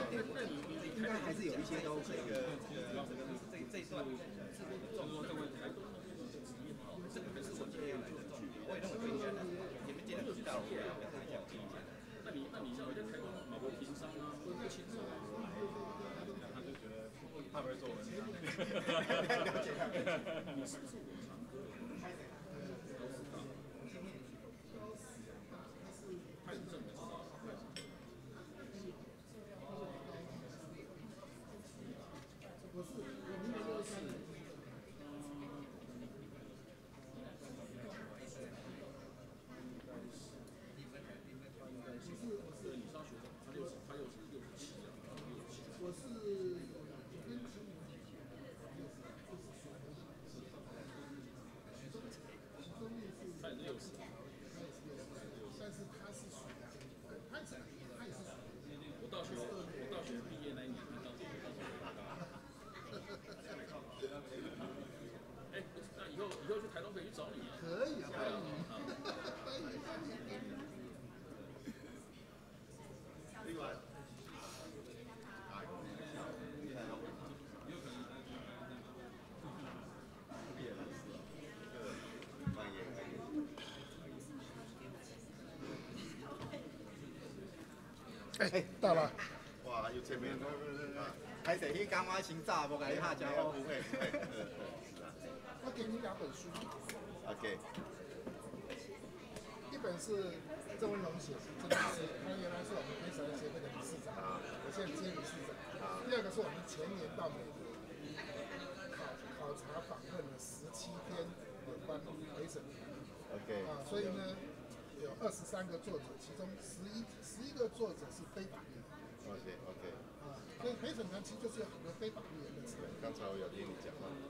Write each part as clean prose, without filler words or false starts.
应该还是有一些都可以。这一段，这个还是我今天要来的距离，我也认为不应该来。前面既然知道了，我要跟他较劲一下。那你像我在台东马国平商啊，会不清楚。他就觉得他不会做文章。了解他。你是不是我常喝？太正了。 哎，到了。 哇，有前面。 还是去讲我先早，无甲你下招呼。 不会，不会。 我给你2本书。 OK。 一本是郑文龙写的，他原来是我们非常协会的理事长，我现在接理事长。第2个是我们前年到美国考察访问了17篇有关陪审团。 OK。 所以呢，有23个作者，其中11个作者是非法律人。 OK。 所以陪审团其实就是有很多非法律人的成员。 刚才我有听你讲话。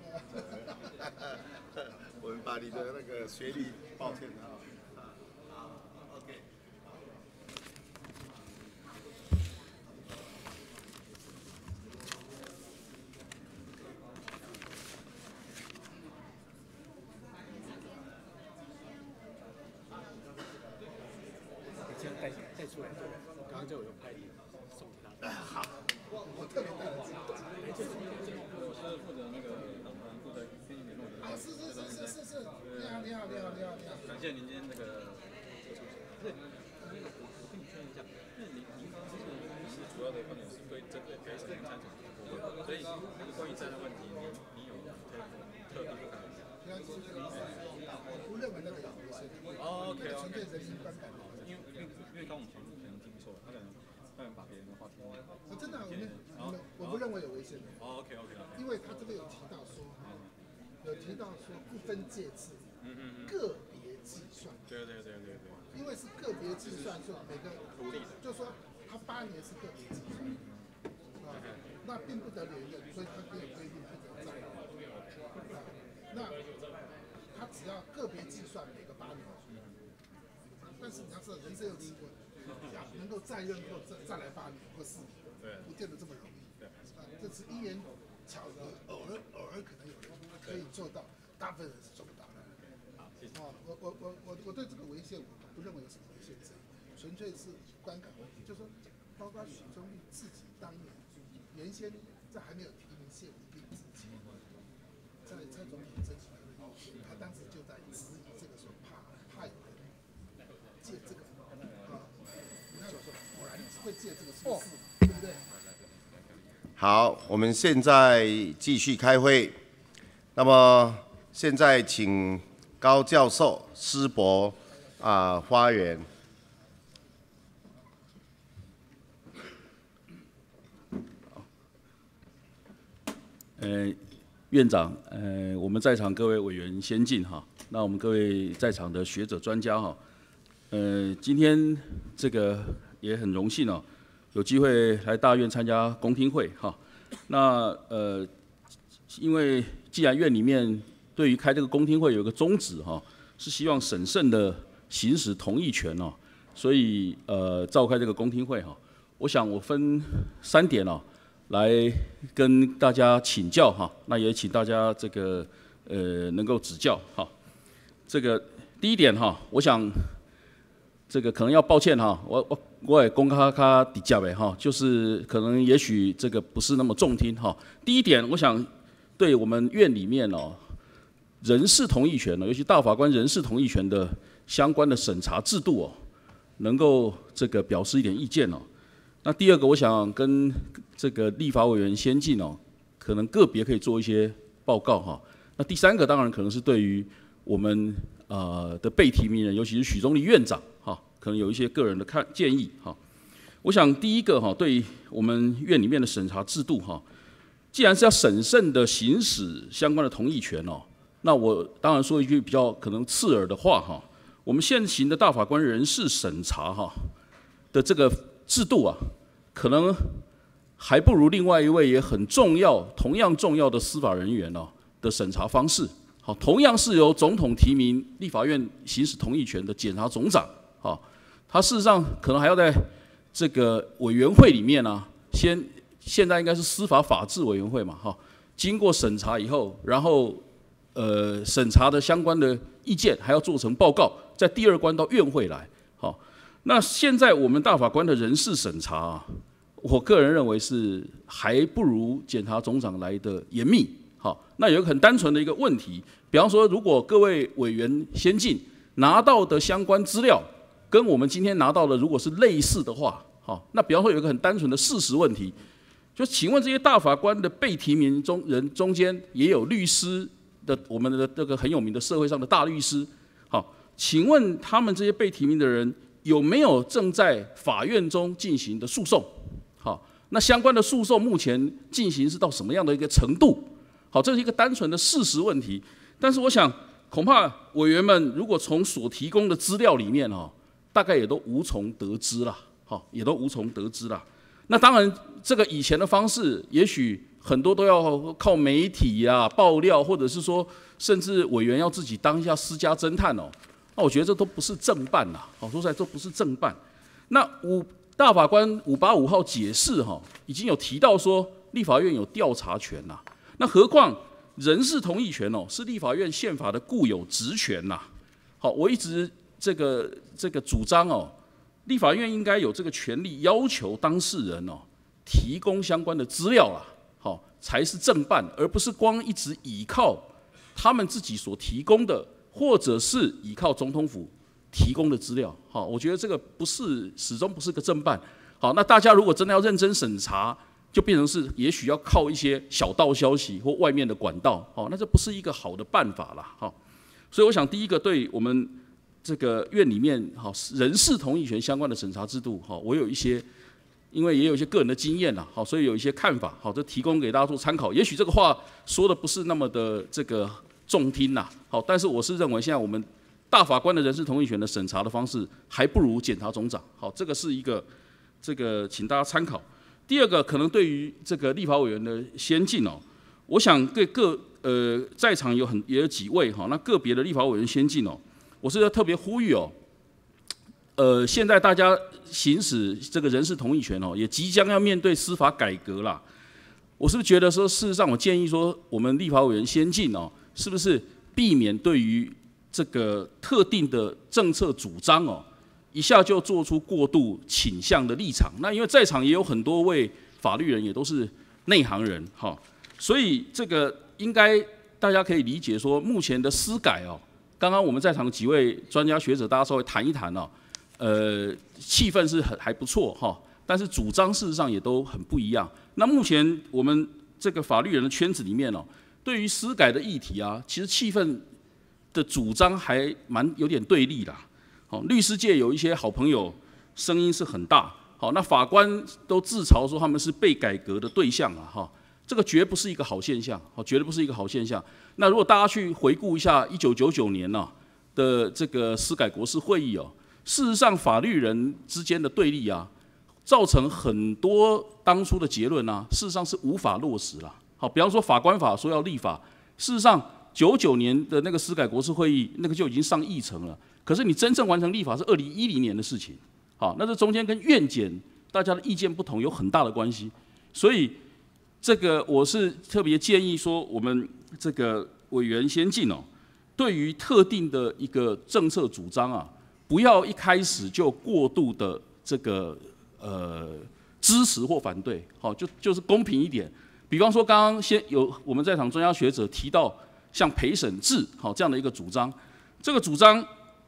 我们把你的那个学历，抱歉啊。OK。 带出来，刚刚就有拍你送给他。 好，我特别带了这个。 我是负责那个负责跟你联络的。 是。你好。 感谢您今天那个出现。对，我跟你确认一下，因为您刚刚是主要的观点是对针对陪审团参审的部分，所以那个关于这样的问题，你有特别不敢。 我不认为那个有危险。 OK。 纯粹人民观感。 因为刚我们前面可能听错，他可能把别人的话听。 真的，我不认为有危险的。 OK。 因为他这边有提到说不分界次，个别计算。 对。 因为是个别计算，所以每个就说他8年是个别计算，那并不得连任，所以他没有规定不得再。那他只要个别计算每个8年，但是你要知道人生有机会，能够再任后再来8年或4年，不见得这么容易。这是因缘巧合，偶尔可能有人可以做到，大部分人是做不到的。我对这个违宪我不认为有什么违宪争议，纯粹是观感问题，就是说，包括许宗力自己当年原先在还没有提名谢文斌之前，在蔡总统征询的会议，他当时就在质疑这个说怕有人借这个那就说果然会借这个出事，对不对？ 好，我们现在继续开会。那么现在请高教授师伯发言。 院长，我们在场各位委员先进哈，那我们各位在场的学者专家哈，今天这个也很荣幸哦，有机会来大院参加公听会哈。那因为既然院里面对于开这个公听会有一个宗旨哈，是希望审慎的行使同意权哦，所以召开这个公听会哈。我想我分3点哦。来跟大家请教哈，那也请大家这个能够指教哈。这个第一点哈，我想这个可能要抱歉哈， 我也公较直接的哈，就是可能也许这个不是那么中听哈。第一点，我想对我们院里面哦，人事同意权呢，尤其大法官人事同意权的相关的审查制度哦，能够这个表示一点意见哦。那第二个，我想跟这个立法委员先进哦，可能个别可以做一些报告哈。那第三个，当然可能是对于我们的被提名人，尤其是许宗力院长哈，可能有一些个人的建议哈。我想第一个哈，对我们院里面的审查制度哈，既然是要审慎的行使相关的同意权哦，那我当然说一句比较可能刺耳的话哈，我们现行的大法官人事审查哈的这个制度啊，可能还不如另外一位也很重要、同样重要的司法人员哦的审查方式。好，同样是由总统提名立法院行使同意权的检察总长，好，他事实上可能还要在这个委员会里面啊，现在应该是司法法制委员会嘛，哈，经过审查以后，然后审查的相关的意见还要做成报告，在第二关到院会来，好，那现在我们大法官的人事审查啊，我个人认为是还不如检察总长来的严密。好，那有一个很单纯的一个问题，比方说，如果各位委员先进拿到的相关资料跟我们今天拿到的如果是类似的话，好，那比方说有一个很单纯的事实问题，就请问这些大法官的被提名人中间也有律师的，我们的这个很有名的社会上的大律师，好，请问他们这些被提名的人有没有正在法院中进行的诉讼？好，那相关的诉讼目前进行是到什么样的一个程度？好，这是一个单纯的事实问题，但是我想，恐怕委员们如果从所提供的资料里面哦，大概也都无从得知啦，好，也都无从得知啦。那当然，这个以前的方式，也许很多都要靠媒体啊爆料，或者是说，甚至委员要自己当一下私家侦探哦。那我觉得这都不是正办啦，好，说实在都不是正办。那大法官585号解释哈，已经有提到说，立法院有调查权啦。那何况人事同意权哦，是立法院宪法的固有职权呐。好，我一直这个主张哦，立法院应该有这个权利要求当事人哦提供相关的资料啦，好才是正办，而不是光一直依靠他们自己所提供的，或者是依靠总统府提供的资料。好，我觉得这个始终不是个正办。好，那大家如果真的要认真审查，就变成是也许要靠一些小道消息或外面的管道，那这不是一个好的办法啦，所以我想第一个对我们这个院里面人事同意权相关的审查制度，我有一些，因为也有一些个人的经验啦，所以有一些看法，这提供给大家做参考。也许这个话说的不是那么的这个中听啦，但是我是认为现在我们大法官的人事同意权的审查的方式还不如检察总长，这个是一个这个请大家参考。第二个，可能对于这个立法委员的先进哦，我想对在场也有几位那个别的立法委员先进哦，我是要特别呼吁哦，现在大家行使这个人事同意权哦，也即将要面对司法改革啦。我是不是觉得说，事实上我建议说，我们立法委员先进哦，是不是避免对于这个特定的政策主张哦，一下就做出过度倾向的立场？那因为在场也有很多位法律人，也都是内行人，所以这个应该大家可以理解说，目前的司改哦，刚刚我们在场的几位专家学者，大家稍微谈一谈哦，气氛是还不错但是主张事实上也都很不一样。那目前我们这个法律人的圈子里面哦，对于司改的议题啊，其实气氛的主张还有点对立啦。律师界有一些好朋友，声音是很大。那法官都自嘲说他们是被改革的对象啊，这个绝不是一个好现象，绝对不是一个好现象。那如果大家去回顾一下1999年的这个司改国是会议哦，事实上法律人之间的对立啊，造成很多当初的结论啊，事实上是无法落实啦。比方说法官法说要立法，事实上99年的那个司改国是会议，那个就已经上议程了。可是你真正完成立法是2010年的事情，那这中间跟院检大家的意见不同有很大的关系，所以这个我是特别建议说，我们这个委员先进哦，对于特定的一个政策主张啊，不要一开始就过度的这个支持或反对，好，就是公平一点。比方说，刚刚先有我们在场专家学者提到像陪审制，好这样的一个主张，这个主张，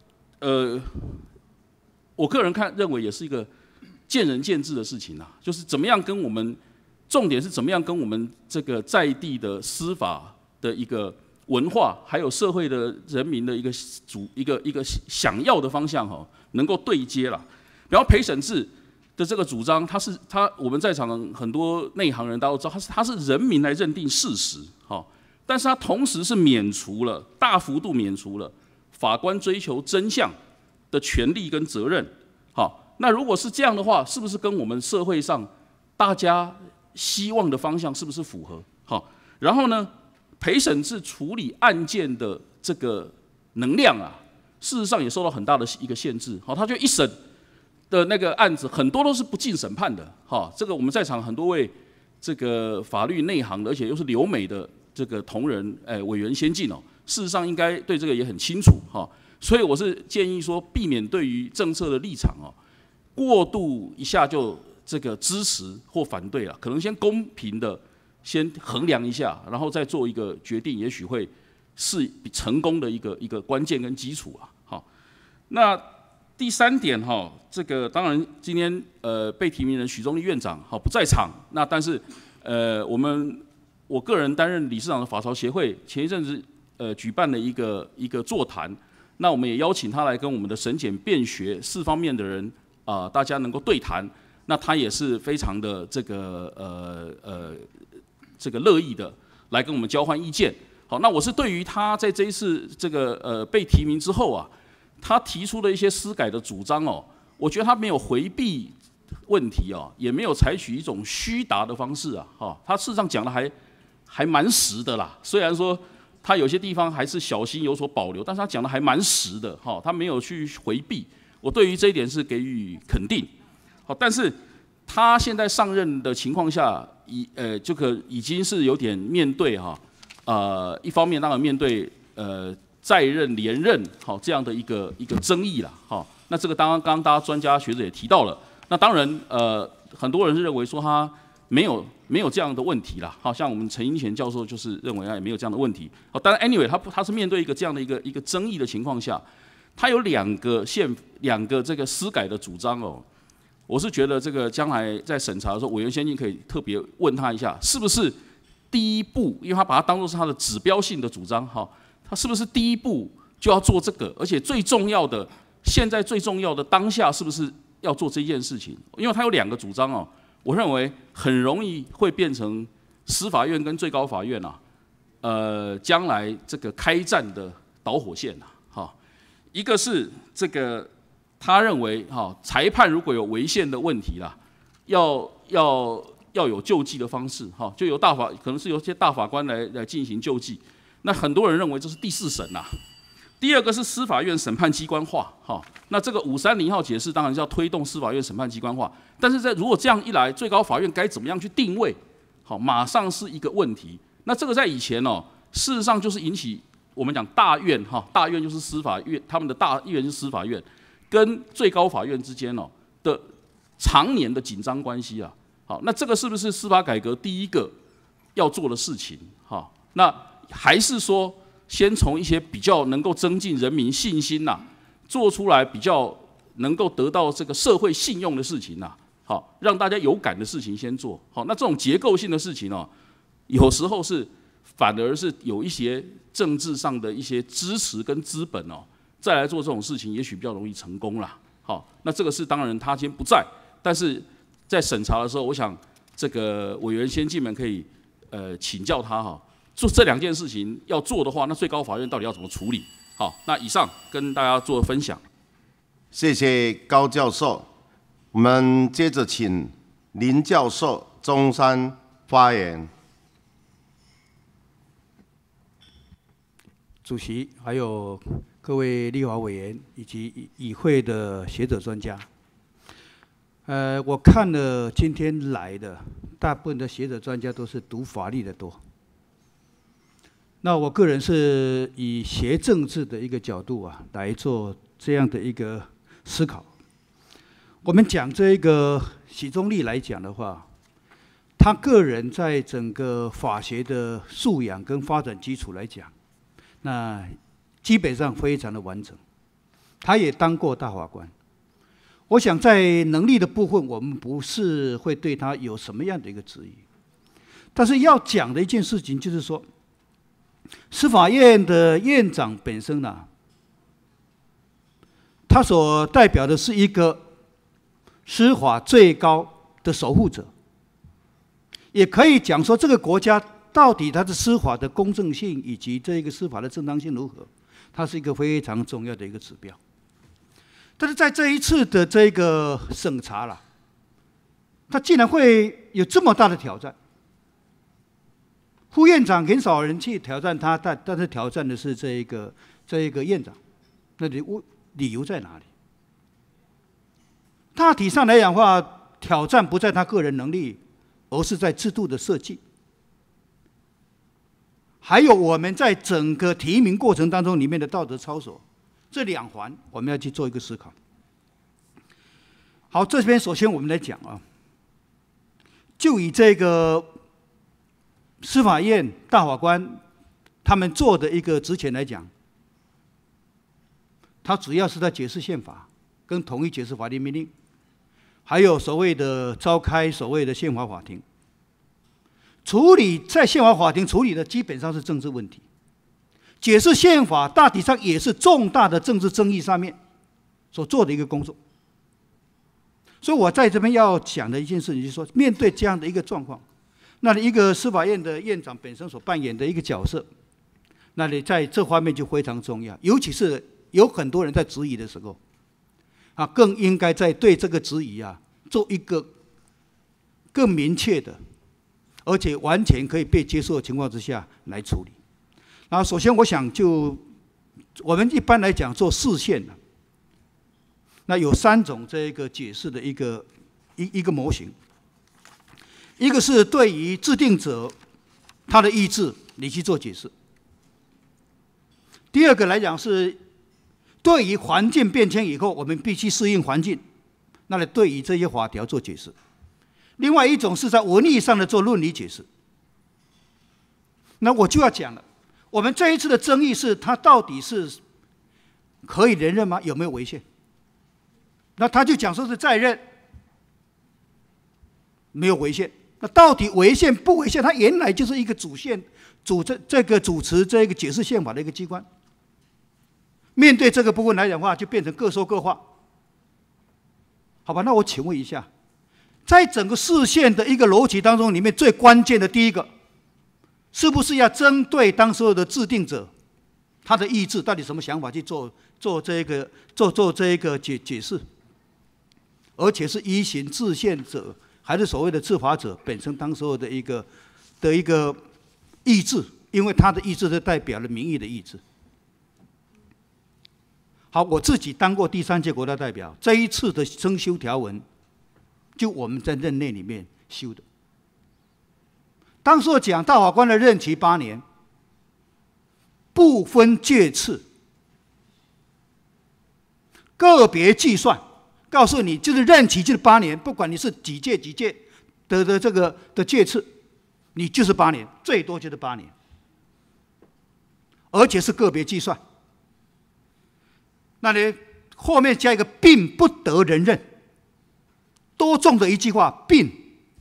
我个人认为也是一个见仁见智的事情啊，就是怎么样跟我们，重点是怎么样跟我们这个在地的司法的一个文化，还有社会的人民的一个想要的方向哈，能够对接啦。然后陪审制的这个主张，我们在场的很多内行人大家都知道，它是人民来认定事实，哈，但是它同时是大幅度免除了法官追求真相的权利跟责任，好，那如果是这样的话，是不是跟我们社会上大家希望的方向是不是符合？好，然后呢，陪审制处理案件的这个能量啊，事实上也受到很大的一个限制，好，他就一审的那个案子很多都是不进审判的，哈，这个我们在场很多位这个法律内行的，而且又是留美的这个同仁，委员先进哦，事实上应该对这个也很清楚，哈，所以我是建议说，避免对于政策的立场哦，过度一下就这个支持或反对了，可能先公平的先衡量一下，然后再做一个决定，也许会是成功的一个关键跟基础啊，好，那第三点哈，这个当然今天被提名人许宗力院长好不在场，那但是我个人担任理事长的法曹协会前一阵子举办了一个座谈，那我们也邀请他来跟我们的审检辩学4方面的人大家能够对谈，那他也是非常的这个乐意的来跟我们交换意见。好，那我是对于他在这一次这个被提名之后啊，他提出的一些司改的主张哦，我觉得他没有回避问题哦，也没有采取一种虚答的方式啊，哈，他事实上讲的还蛮实的啦。虽然说他有些地方还是小心有所保留，但是他讲的还蛮实的，哈，他没有去回避。我对于这一点是给予肯定。好，但是他现在上任的情况下，已经是有点面对哈，一方面当然面对在任连任好这样的一个争议啦，好，那这个刚刚大家专家学者也提到了，那当然很多人是认为说他没有这样的问题啦，好像我们陈英前教授就是认为他也没有这样的问题，好，当然 anyway 他是面对这样的一个争议的情况下，他有两个这个司改的主张哦，我是觉得这个将来在审查的时候，委员先进可以特别问他一下，是不是第一步，因为他把它当作是他的指标性的主张，哈，他是不是第一步就要做这个？而且最重要的，现在最重要的当下是不是要做这件事情？因为他有两个主张哦，我认为很容易会变成司法院跟最高法院啊，将来这个开战的导火线呐，哈，一个是这个他认为哈，裁判如果有违宪的问题啦，要有救济的方式哈，就由可能是由些大法官来进行救济。那很多人认为这是第4审呐。第二个是司法院审判机关化，哈，那这个530号解释当然是要推动司法院审判机关化，但是如果这样一来，最高法院该怎么样去定位？好，马上是一个问题。那这个在以前哦，事实上就是引起我们讲大院哈，大院就是司法院，他们的大院是司法院，跟最高法院之间的常年的紧张关系啊。好，那这个是不是司法改革第一个要做的事情？好，那还是说先从一些比较能够增进人民信心呐，做出来比较能够得到这个社会信用的事情呐，好，让大家有感的事情先做。好，那这种结构性的事情哦，有时候是反而是有一些政治上的一些支持跟资本哦，再来做这种事情，也许比较容易成功啦。好，那这个是当然他今天不在，但是在审查的时候，我想这个委员先进们可以请教他哈，做这2件事情要做的话，那最高法院到底要怎么处理？好，那以上跟大家做分享。 谢谢高教授，我们接着请林教授中山发言。 主席，还有各位立法委员以及与会的学者专家，我看了今天来的大部分的学者专家都是读法律的多。那我个人是以学政治的一个角度啊来做这样的一个思考。 我们讲这个许宗力来讲的话，他个人在整个法学的素养跟发展基础来讲，那基本上非常的完整。他也当过大法官。我想在能力的部分，我们不是会对他有什么样的一个质疑。但是要讲的一件事情就是说，司法院的院长本身呢，他所代表的是一个司法最高的守护者，也可以讲说这个国家到底它的司法的公正性以及这个司法的正当性如何，它是一个非常重要的一个指标。但是在这一次的这个审查啦，他竟然会有这么大的挑战。副院长很少人去挑战他，但是挑战的是这一个院长，那理由在哪里？大体上来讲的话，挑战不在他个人能力，而是在制度的设计，还有我们在整个提名过程当中里面的道德操守，这两环我们要去做一个思考。好，这边首先我们来讲啊，就以这个司法院大法官他们做的一个职权来讲，他主要是在解释宪法，跟统一解释法律命令，还有所谓的召开所谓的宪法法庭，处理在宪法法庭处理的基本上是政治问题，解释宪法大体上也是重大的政治争议上面所做的一个工作。所以我在这边要讲的一件事情就是说，面对这样的一个状况，那一个司法院的院长本身所扮演的一个角色，那你在这方面就非常重要，尤其是有很多人在质疑的时候，啊，更应该在对这个质疑啊做一个更明确的，而且完全可以被接受的情况之下来处理。然后首先我想就我们一般来讲做释宪的，那有3种这个解释的一个模型。一个是对于制定者他的意志你去做解释，第二个来讲是对于环境变迁以后我们必须适应环境，那对于这些法条做解释。另外一种是在文义上的做论理解释。那我就要讲了，我们这一次的争议是他到底是可以连任吗？有没有违宪？那他就讲说是在任没有违宪。那到底违宪不违宪？它原来就是一个主持这个解释宪法的一个机关。面对这个部分来讲的话，就变成各说各话。好吧，那我请问一下，在整个释宪的一个逻辑当中，里面最关键的第一个，是不是要针对当时的制定者他的意志到底什么想法去做这个解释，而且是依循制宪者还是所谓的制法者本身当时候的一个意志，因为他的意志是代表了民意的意志。好，我自己当过第3届国大代表，这一次的增修条文，就我们在任内里面修的。当时候讲大法官的任期8年，不分届次，个别计算。告诉你，就是任期就是8年，不管你是几届的这个的届次，你就是8年，最多就是8年，而且是个别计算。那你后面加一个并不得人任，多重的一句话，并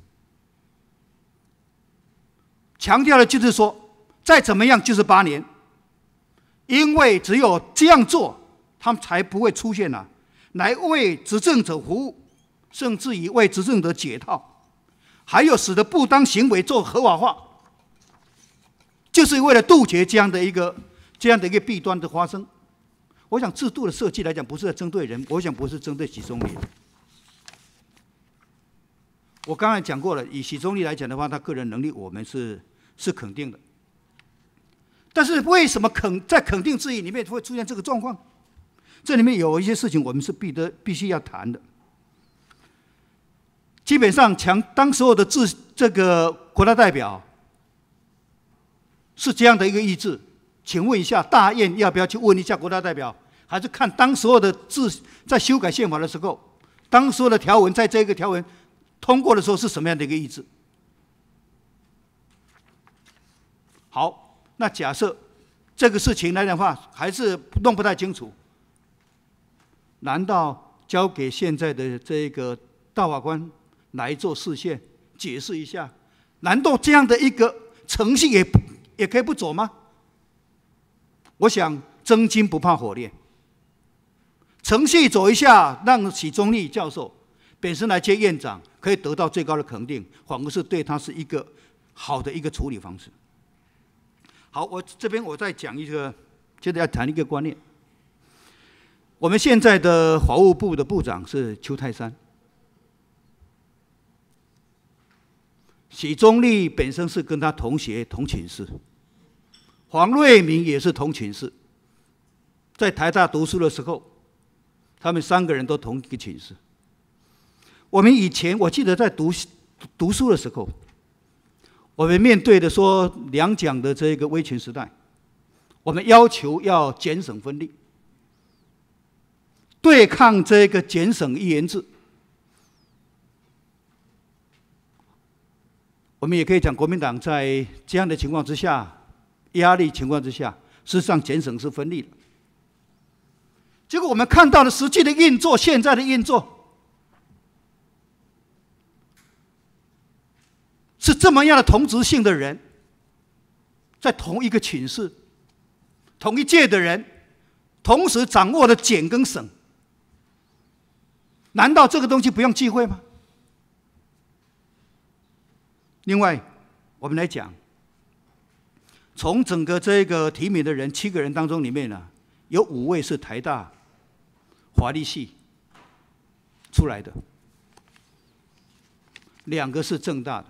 强调的就是说，再怎么样就是8年，因为只有这样做，他们才不会出现来为执政者服务，甚至于为执政者解套，还有使得不当行为做合法化，就是为了杜绝这样的一个弊端的发生。我想制度的设计来讲，不是在针对人，我想不是针对许宗力。我刚才讲过了，以许宗力来讲的话，他个人能力我们是肯定的，但是为什么在肯定之余里面会出现这个状况？这里面有一些事情我们是必须要谈的。基本上当时候的这个国大代表是这样的一个意志，请问一下大院要不要去问一下国大代表，还是看当时候的在修改宪法的时候当时的条文在这个条文通过的时候是什么样的一个意志？好，那假设这个事情来讲的话，还是弄不太清楚，难道交给现在的这个大法官来做释宪解释一下？难道这样的一个程序也可以不走吗？我想真金不怕火炼，程序走一下，让许宗力教授本身来接院长，可以得到最高的肯定，反而是对他是一个好的一个处理方式。好，我这边我再讲一个，接着要谈一个观念。我们现在的法务部的部长是邱泰山，许宗力本身是跟他同学同寝室，黄瑞明也是同寝室，在台大读书的时候，他们3个人都同一个寝室。我们以前我记得在读书的时候，我们面对的说两蒋的这个威权时代，我们要求要简省分立，对抗这个简省一元制。我们也可以讲，国民党在这样的情况之下，压力情况之下，事实上简省是分立的。结果我们看到了实际的运作，现在的运作是这么样的同质性的人，在同一个寝室、同一届的人，同时掌握了简跟省，难道这个东西不用忌讳吗？另外，我们来讲，从整个这个提名的人7个人当中里面呢，有5位是台大法律系出来的，2个是政大的。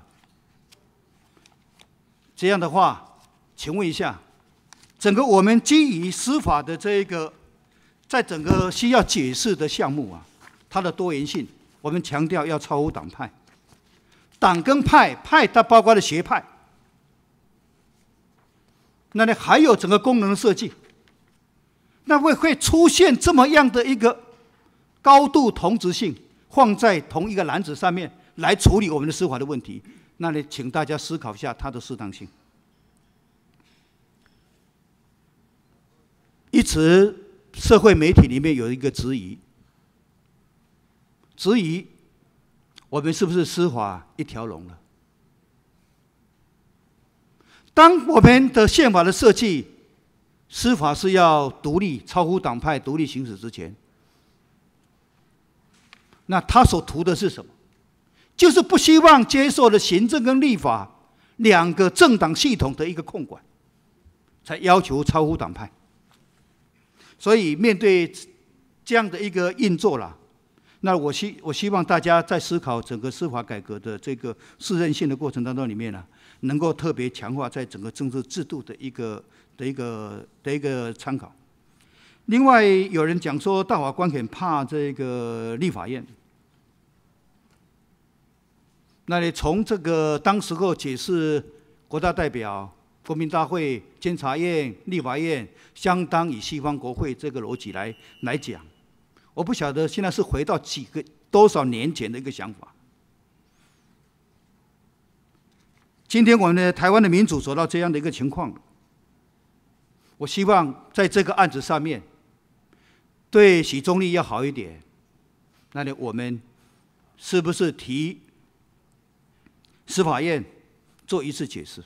这样的话，请问一下，整个我们基于司法的这个，在整个需要解释的项目啊，它的多元性，我们强调要超乎党派。党跟派，它包括了学派，那你还有整个功能的设计，那会出现这么样的一个高度同质性，放在同一个篮子上面来处理我们的司法的问题。那你请大家思考一下它的适当性。因此，社会媒体里面有一个质疑，我们是不是司法一条龙了？当我们的宪法的设计，司法是要独立、超乎党派、独立行使之前，那他所图的是什么？就是不希望接受的行政跟立法2个政党系统的一个控管，才要求超乎党派。所以面对这样的一个运作啦，那我希望大家在思考整个司法改革的这个适任性的过程当中里面呢，能够特别强化在整个政治制度的一个参考。另外有人讲说大法官很怕这个立法院，那你从这个当时候解释国大代表、国民大会、监察院、立法院相当于西方国会这个逻辑来讲，我不晓得现在是回到多少年前的一个想法。今天我们的台湾的民主走到这样的一个情况，我希望在这个案子上面，对许宗力要好一点。那你我们是不是提司法院做一次解释？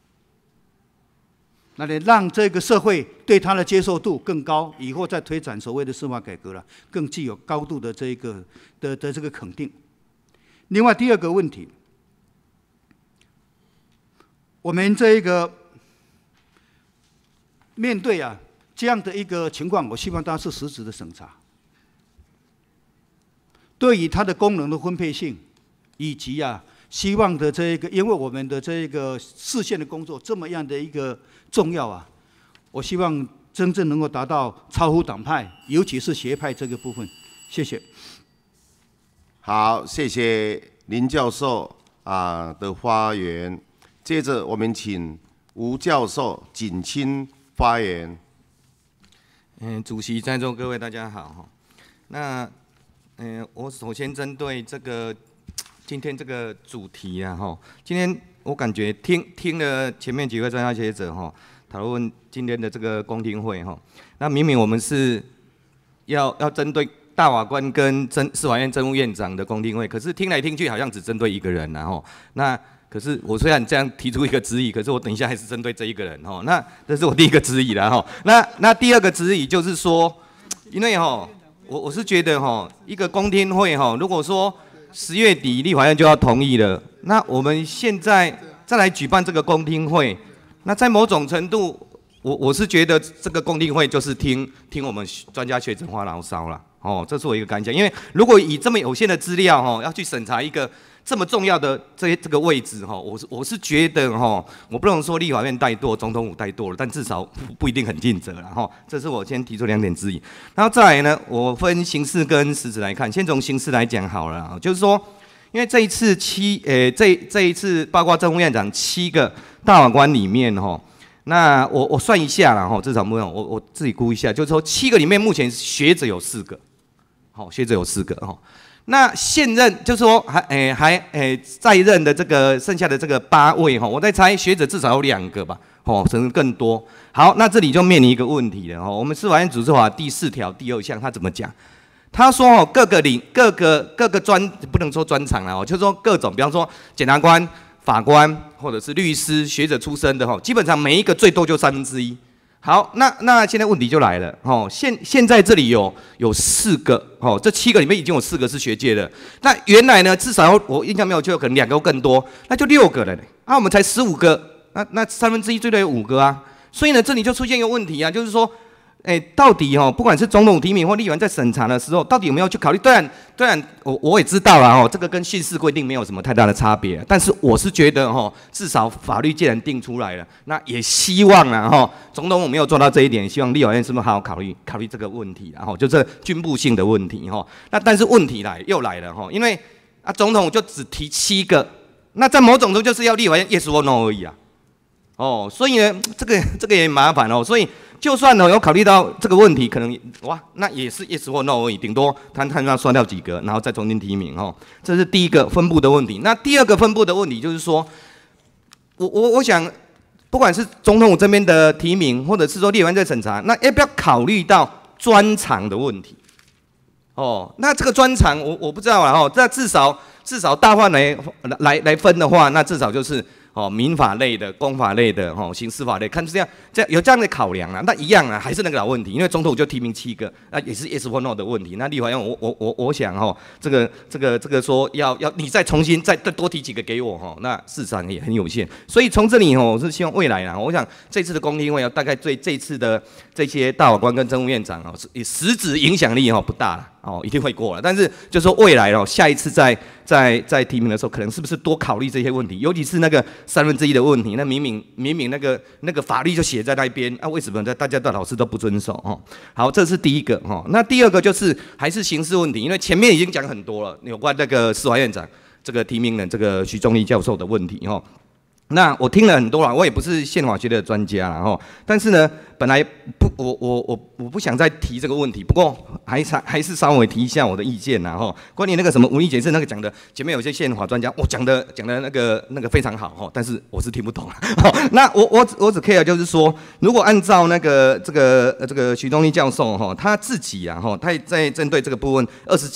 那你让这个社会对他的接受度更高，以后再推展所谓的司法改革了，更具有高度的这个这个肯定。另外第2个问题，我们这个面对这样的一个情况，我希望大家是实质的审查，对于它的功能的分配性，以及希望的这个，因为我们的这个视线的工作这么样的一个重要我希望真正能够达到超乎党派，尤其是学派这个部分。谢谢。 好，谢谢林教授的发言。接着我们请吴教授谨亲发言。 主席在座各位大家好。那我首先针对这个今天这个主题啊，哈，今天我感觉听了前面几位专家学者哈讨论今天的这个公听会哈，那明明我们是要针对大法官跟司法院政务院长的公听会，可是听来听去好像只针对一个人然后那。可是我虽然这样提出一个质疑，可是我等一下还是针对这一个人哈。那这是我第一个质疑了哈。那第二个质疑就是说，因为哈，我是觉得哈，一个公听会哈，如果说10月底立法院就要同意了，那我们现在再来举办这个公听会，那在某种程度，我是觉得这个公听会就是听我们专家学者发牢骚了哦，这是我一个感想。因为如果以这么有限的资料哈，要去审查一个这么重要的这个位置哈，我是觉得哈，我不能说立法院怠惰，总统府怠惰了，但至少不一定很尽责了哈。这是我先提出2点质疑，然后再来呢，我分刑事跟实质来看，先从刑事来讲好了，就是说，因为这一次这一次包括政务院长7个大法官里面哈，那我算一下了哈，至少我自己估一下，就是说7个里面目前学者有4个，好，学者有4个哈。那现任就是说在任的这个剩下的这个8位哈，我在猜学者至少有2个吧，哦，甚至更多。好，那这里就面临一个问题了哈。我们司法院组织法第4条第2项他怎么讲？他说哦，各个不能说专长啦，就是说各种，比方说检察官、法官或者是律师、学者出身的哈，基本上每一个最多就1/3。好，那现在问题就来了，哦，现在这里有4个，哦，这7个里面已经有4个是学界的，那原来呢至少我印象没有就可能2个更多，那就6个了嘞，我们才15个，那1/3最多有5个啊，所以呢这里就出现一个问题啊，就是说，到底不管是总统提名或立法院在审查的时候，到底有没有去考虑？当然，我也知道啦，这个跟刑事规定没有什么太大的差别，但是我是觉得至少法律既然定出来了，那也希望啦总统府没有做到这一点，希望立法院是不是好好考虑这个问题啦，就是军部性的问题那但是问题又来了因为总统就只提7个，那在某种程度就是要立法院 yes or no 而已啊，所以呢这个也麻烦所以。就算有考虑到这个问题，可能那也是 yes 或 no 而已，顶多他要刷掉几个，然后再重新提名这是第一个分布的问题。那第二个分布的问题就是说，我想，不管是总统府这边的提名，或者是说立法院在审查，那要不要考虑到专长的问题？那这个专长我不知道啦这至少大范围来分的话，那至少就是。民法类的、公法类的、刑事法类，看这样有这样的考量啊，那一样啊，还是那个老问题，因为总统就提名7个，那也是 yes or no 的问题。那立法院我想这个说要你再重新再多提几个给我那市场也很有限。所以从这里我是希望未来我想这次的公听会大概对这次的这些大法官跟政务院长实质影响力不大了。一定会过了，但是就是说未来下一次在提名的时候，可能是不是多考虑这些问题，尤其是那个1/3的问题，那明明那个法律就写在那边为什么大家的老师都不遵守好，这是第一个那第二个就是还是刑事问题，因为前面已经讲很多了，有关那个司法院长这个提名人这个徐宗立教授的问题那我听了很多啦，我也不是宪法学的专家啦但是呢，本来我不想再提这个问题，不过还是稍微提一下我的意见啦关于那个什么无理解释那个讲的，前面有些宪法专家讲的那个非常好但是我是听不懂那我只 care 就是说，如果按照那个这个徐宗立教授他自己他在针对这个部分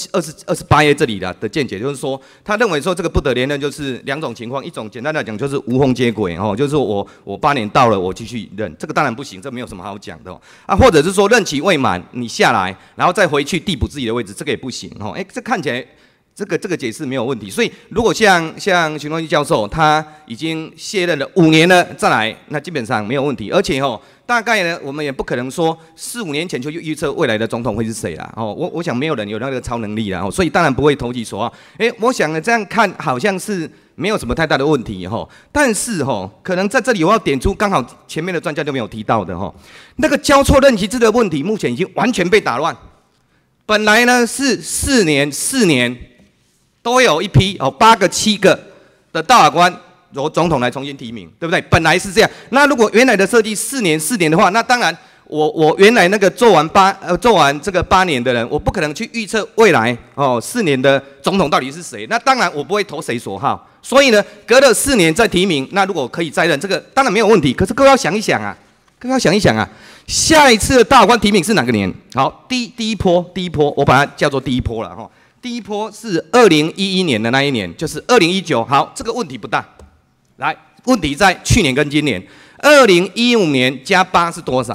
28页这里的见解，就是说他认为说这个不得连任就是2种情况，一种简单来讲就是无缝接轨就是说我8年到了我继续任，这个当然不行，这没有什么好讲的或者是说任期未满你下来，然后再回去递补自己的位置，这个也不行这看起来这个解释没有问题。所以如果像徐宗立教授他已经卸任了5年了再来，那基本上没有问题，而且大概呢我们也不可能说4、5年前就预测未来的总统会是谁啦我想没有人有那个超能力啦所以当然不会投其所好我想呢这样看好像是没有什么太大的问题但是可能在这里我要点出刚好前面的专家都没有提到的那个交错任期制的问题目前已经完全被打乱，本来呢是4年都有一批8个7个的大法官由总统来重新提名，对不对？本来是这样。那如果原来的设计4年的话，那当然我原来那个做完这个8年的人，我不可能去预测未来4年的总统到底是谁。那当然我不会投谁所好，所以呢，隔了4年再提名，那如果可以再任，这个当然没有问题。可是各位要想一想啊，下一次的大法官提名是哪个年？好，第一波，我把它叫做第一波了哈。第一波是2011年的那一年，就是2019。好，这个问题不大。来，问题在去年跟今年。2015年加8是多少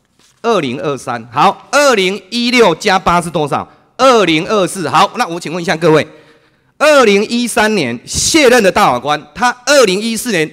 ？2023。好，2016加8是多少？2024。好，那我请问一下各位，2013年卸任的大法官，他2024年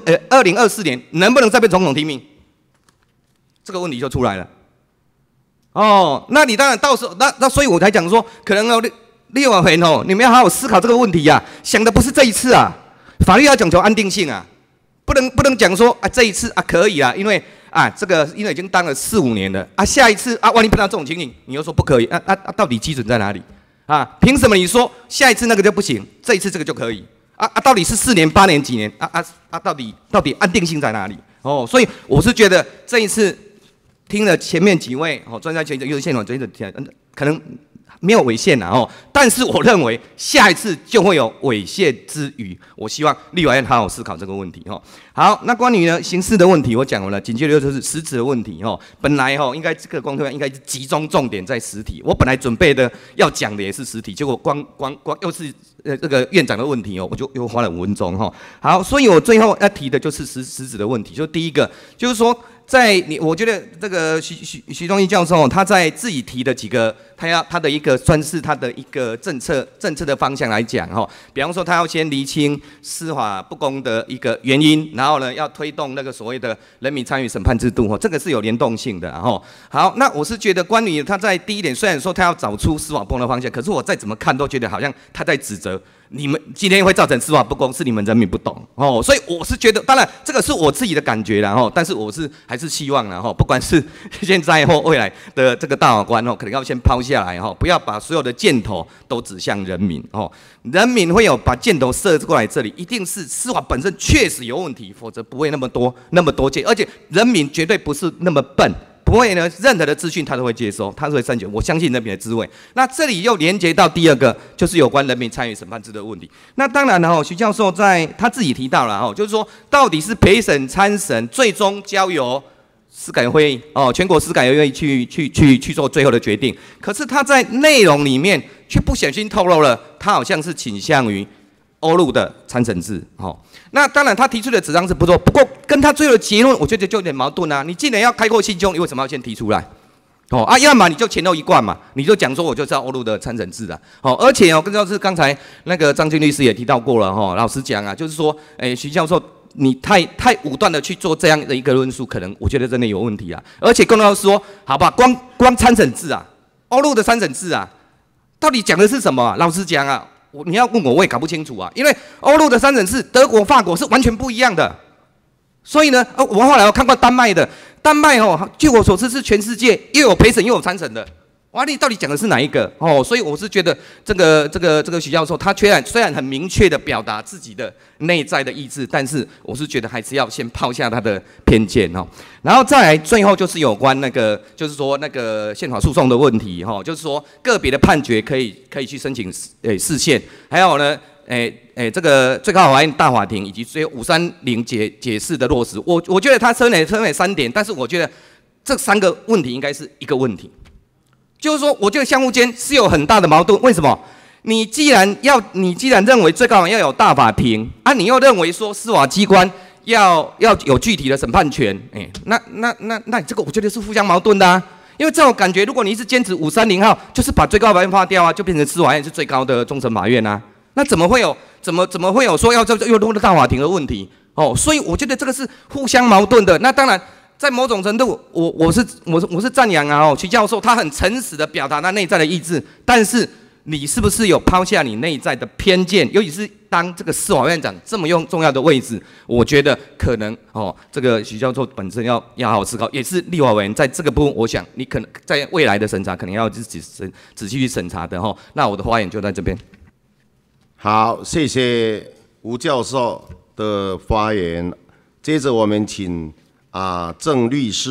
2024年能不能再被总统提名？这个问题就出来了。那你当然到时候那所以我才讲说，可能立法委员你们要好好思考这个问题啊，想的不是这一次啊，法律要讲求安定性啊，不能讲说这一次可以啊，因为这个因为已经当了4、5年了下一次万一碰到这种情形，你又说不可以到底基准在哪里凭什么你说下一次那个就不行，这一次这个就可以到底是4年、8年、几年到底安定性在哪里所以我是觉得这一次听了前面几位专家学者、又是宪法学者可能没有违宪但是我认为下一次就会有违宪之余，我希望立法院好好思考这个问题好，那关于呢刑事的问题我讲完了，紧接着就是实质的问题本来应该这个公听会应该是集中重点在实体，我本来准备的要讲的也是实体，结果光又是这个院长的问题我就又花了5分钟好，所以我最后要提的就是实质的问题，就第一个就是说。我觉得这个徐宗义教授他在自己提的几个，他的一个算是他的一个政策的方向来讲比方说他要先厘清司法不公的一个原因，然后呢要推动那个所谓的人民参与审判制度这个是有联动性的好，那我是觉得关于他在第一点，虽然说他要找出司法不公的方向，可是我再怎么看都觉得好像他在指责。你们今天会造成司法不公，是你们人民不懂所以我是觉得，当然这个是我自己的感觉啦但是我还是希望啦不管是现在或未来的这个大法官可能要先抛下来不要把所有的箭头都指向人民人民会有把箭头射过来这里，一定是司法本身确实有问题，否则不会那么多箭，而且人民绝对不是那么笨。不会呢，任何的资讯他都会接收，他都会筛选。我相信人民的智慧。那这里又连接到第二个，就是有关人民参与审判制的问题。那当然了徐教授在他自己提到了就是说，到底是陪审、参审，最终交由司改会议全国司改会议去做最后的决定。可是他在内容里面却不小心透露了，他好像是倾向于欧陆的参审制那当然他提出的主张是不错，不过跟他最后的结论我觉得就有点矛盾你既然要开阔心胸，你为什么要先提出来要么你就前后一贯嘛，你就讲说我就是要欧陆的参审制而且是刚才那个张军律师也提到过了老实讲就是说徐教授你太武断的去做这样的一个论述，可能我觉得真的有问题而且更要说好吧，光参审制欧陆的参审制到底讲的是什么老实讲你要问我也搞不清楚因为欧陆的参审制，德国、法国是完全不一样的。所以呢，我后来我看过丹麦的，丹麦据我所知是全世界又有陪审又有参审的。你到底讲的是哪一个所以我是觉得这个徐教授他虽然很明确的表达自己的内在的意志，但是我是觉得还是要先抛下他的偏见然后再来最后就是有关就是说那个宪法诉讼的问题就是说个别的判决可以去申请释宪，还有呢这个最高法院大法庭以及最后530解释的落实，我觉得他分为3点，但是我觉得这3个问题应该是一个问题。就是说，我觉得相互间是有很大的矛盾。为什么？你既然认为最高法院要有大法庭你又认为说司法机关要有具体的审判权，那这个我觉得是互相矛盾的因为这种感觉，如果你一直坚持530号，就是把最高法院划掉就变成司法院是最高的终审法院那怎么会有说要又弄到大法庭的问题所以我觉得这个是互相矛盾的。那当然。在某种程度，我是赞扬徐教授他很诚实的表达他内在的意志，但是你是不是有抛下你内在的偏见？尤其是当这个司法院长这么重要的位置，我觉得可能这个徐教授本身要好好思考，也是立法委员在这个部分，我想你可能在未来的审查可能要仔细去审查的那我的发言就在这边。 好，谢谢吴教授的发言。接着我们请郑律师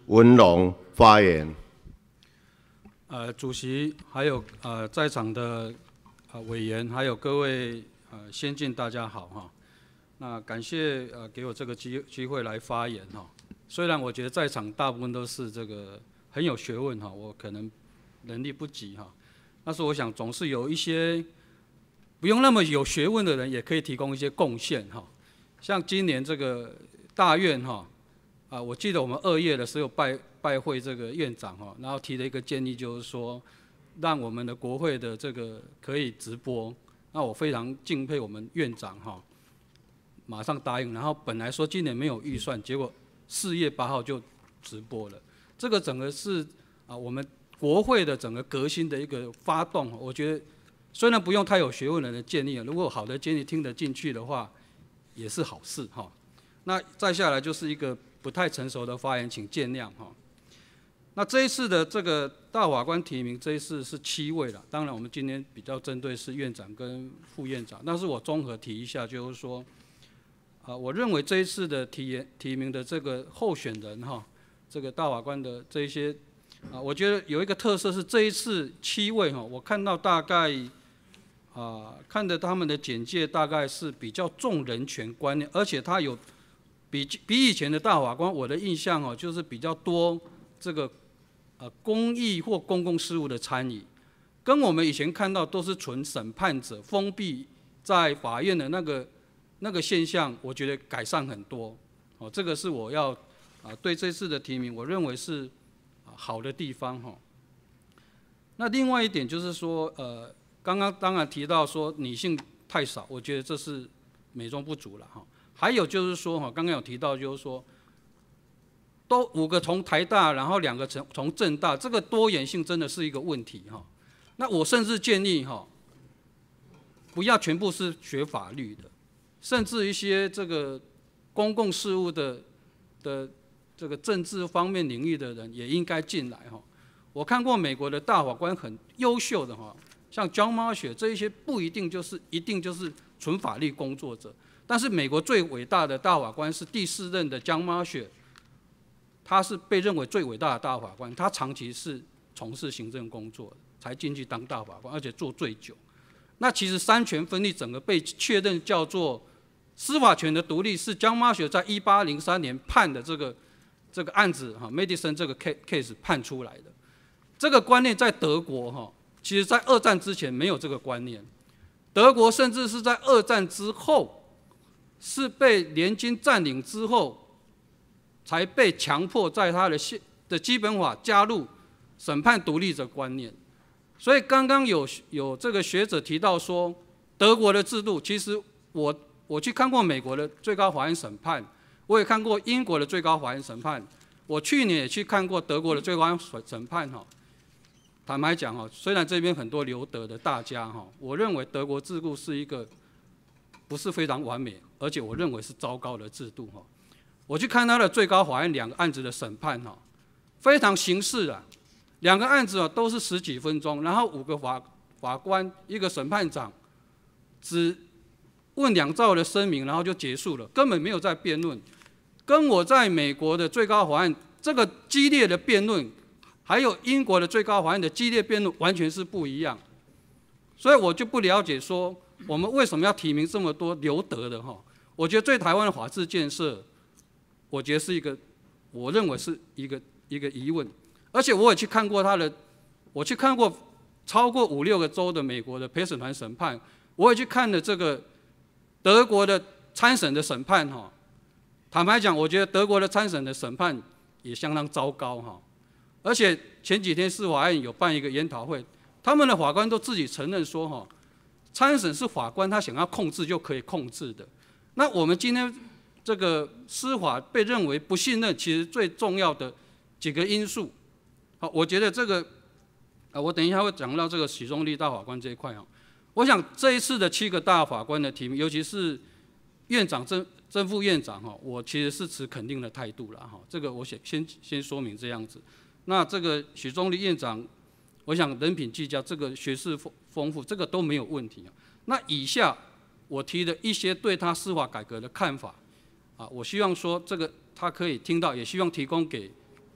文龙发言。 主席，还有在场的委员，还有各位先进，大家好哈。那感谢给我这个机会来发言哈。虽然我觉得在场大部分都是这个很有学问哈，我可能能力不及哈，但是我想总是有一些不用那么有学问的人也可以提供一些贡献哈。像今年这个大院哈，我记得我们2月的时候拜会这个院长哈，然后提了一个建议，就是说让我们的国会的这个可以直播。那我非常敬佩我们院长哈，马上答应。然后本来说今年没有预算，结果4月8号就直播了。这个整个是我们国会的整个革新的一个发动。我觉得虽然不用太有学问的人建议，如果好的建议听得进去的话，也是好事哈。那再下来就是一个不太成熟的发言，请见谅哈。那这一次的这个大法官提名，这一次是7位了。当然，我们今天比较针对是院长跟副院长，但是我综合提一下，就是说，我认为这一次的提名的这个候选人哈，这个大法官的这一些，我觉得有一个特色是这一次7位哈，我看到大概看着他们的简介，大概是比较重人权观念，而且他有比以前的大法官，我的印象哦，就是比较多这个公益或公共事务的参与，跟我们以前看到都是纯审判者封闭在法院的那个现象，我觉得改善很多。哦，这个是我要对这次的提名，我认为是好的地方哈。那另外一点就是说，刚刚当然提到说女性太少，我觉得这是美中不足了哈。还有就是说哈，刚刚有提到就是说，都5个从台大，然后2个从政大，这个多元性真的是一个问题哈。那我甚至建议哈，不要全部是学法律的，甚至一些这个公共事务的这个政治方面领域的人也应该进来哈。我看过美国的大法官很优秀的哈，像 John Marshall 这一些不一定就是纯法律工作者，但是美国最伟大的大法官是第4任的 John Marshall。他是被认为最伟大的大法官，他长期是从事行政工作的，才进去当大法官，而且做最久。那其实3权分立整个被确认叫做司法权的独立，是江马雪在1803年判的这个案子哈 ，Madison 这个 case 判出来的。这个观念在德国哈，其实在2战之前没有这个观念，德国甚至是在2战之后，是被联军占领之后。才被强迫在他的基本法加入审判独立的观念，所以刚刚有这个学者提到说，德国的制度，其实我去看过美国的最高法院审判，我也看过英国的最高法院审判，我去年也去看过德国的最高法院审判哈。坦白讲哈，虽然这边很多留德的大家哈，我认为德国制度是一个不是非常完美，而且我认为是糟糕的制度哈。我去看他的最高法院2个案子的审判哈，非常形式啊，2个案子都是10几分钟，然后5个法官1个审判长，只问2兆的声明，然后就结束了，根本没有在辩论。跟我在美国的最高法院这个激烈的辩论，还有英国的最高法院的激烈辩论完全是不一样。所以我就不了解说我们为什么要提名这么多留德的哈？我觉得对台湾的法治建设。我觉得是我认为是一个疑问，而且我也去看过我去看过超过5、6个州的美国的陪审团审判，我也去看了这个德国的参审的审判哈。坦白讲，我觉得德国的参审的审判也相当糟糕哈。而且前几天司法院有办一个研讨会，他们的法官都自己承认说哈，参审是法官他想要控制就可以控制的。那我们今天。这个司法被认为不信任，其实最重要的几个因素。好，我觉得这个，我等一下会讲到这个许宗力大法官这一块哈。我想这一次的7个大法官的提名，尤其是院长、正副院长哈，我其实是持肯定的态度了哈。这个我先说明这样子。那这个许宗力院长，我想人品俱佳，这个学识丰富，这个都没有问题。那以下我提的一些对他司法改革的看法。我希望说这个他可以听到，也希望提供给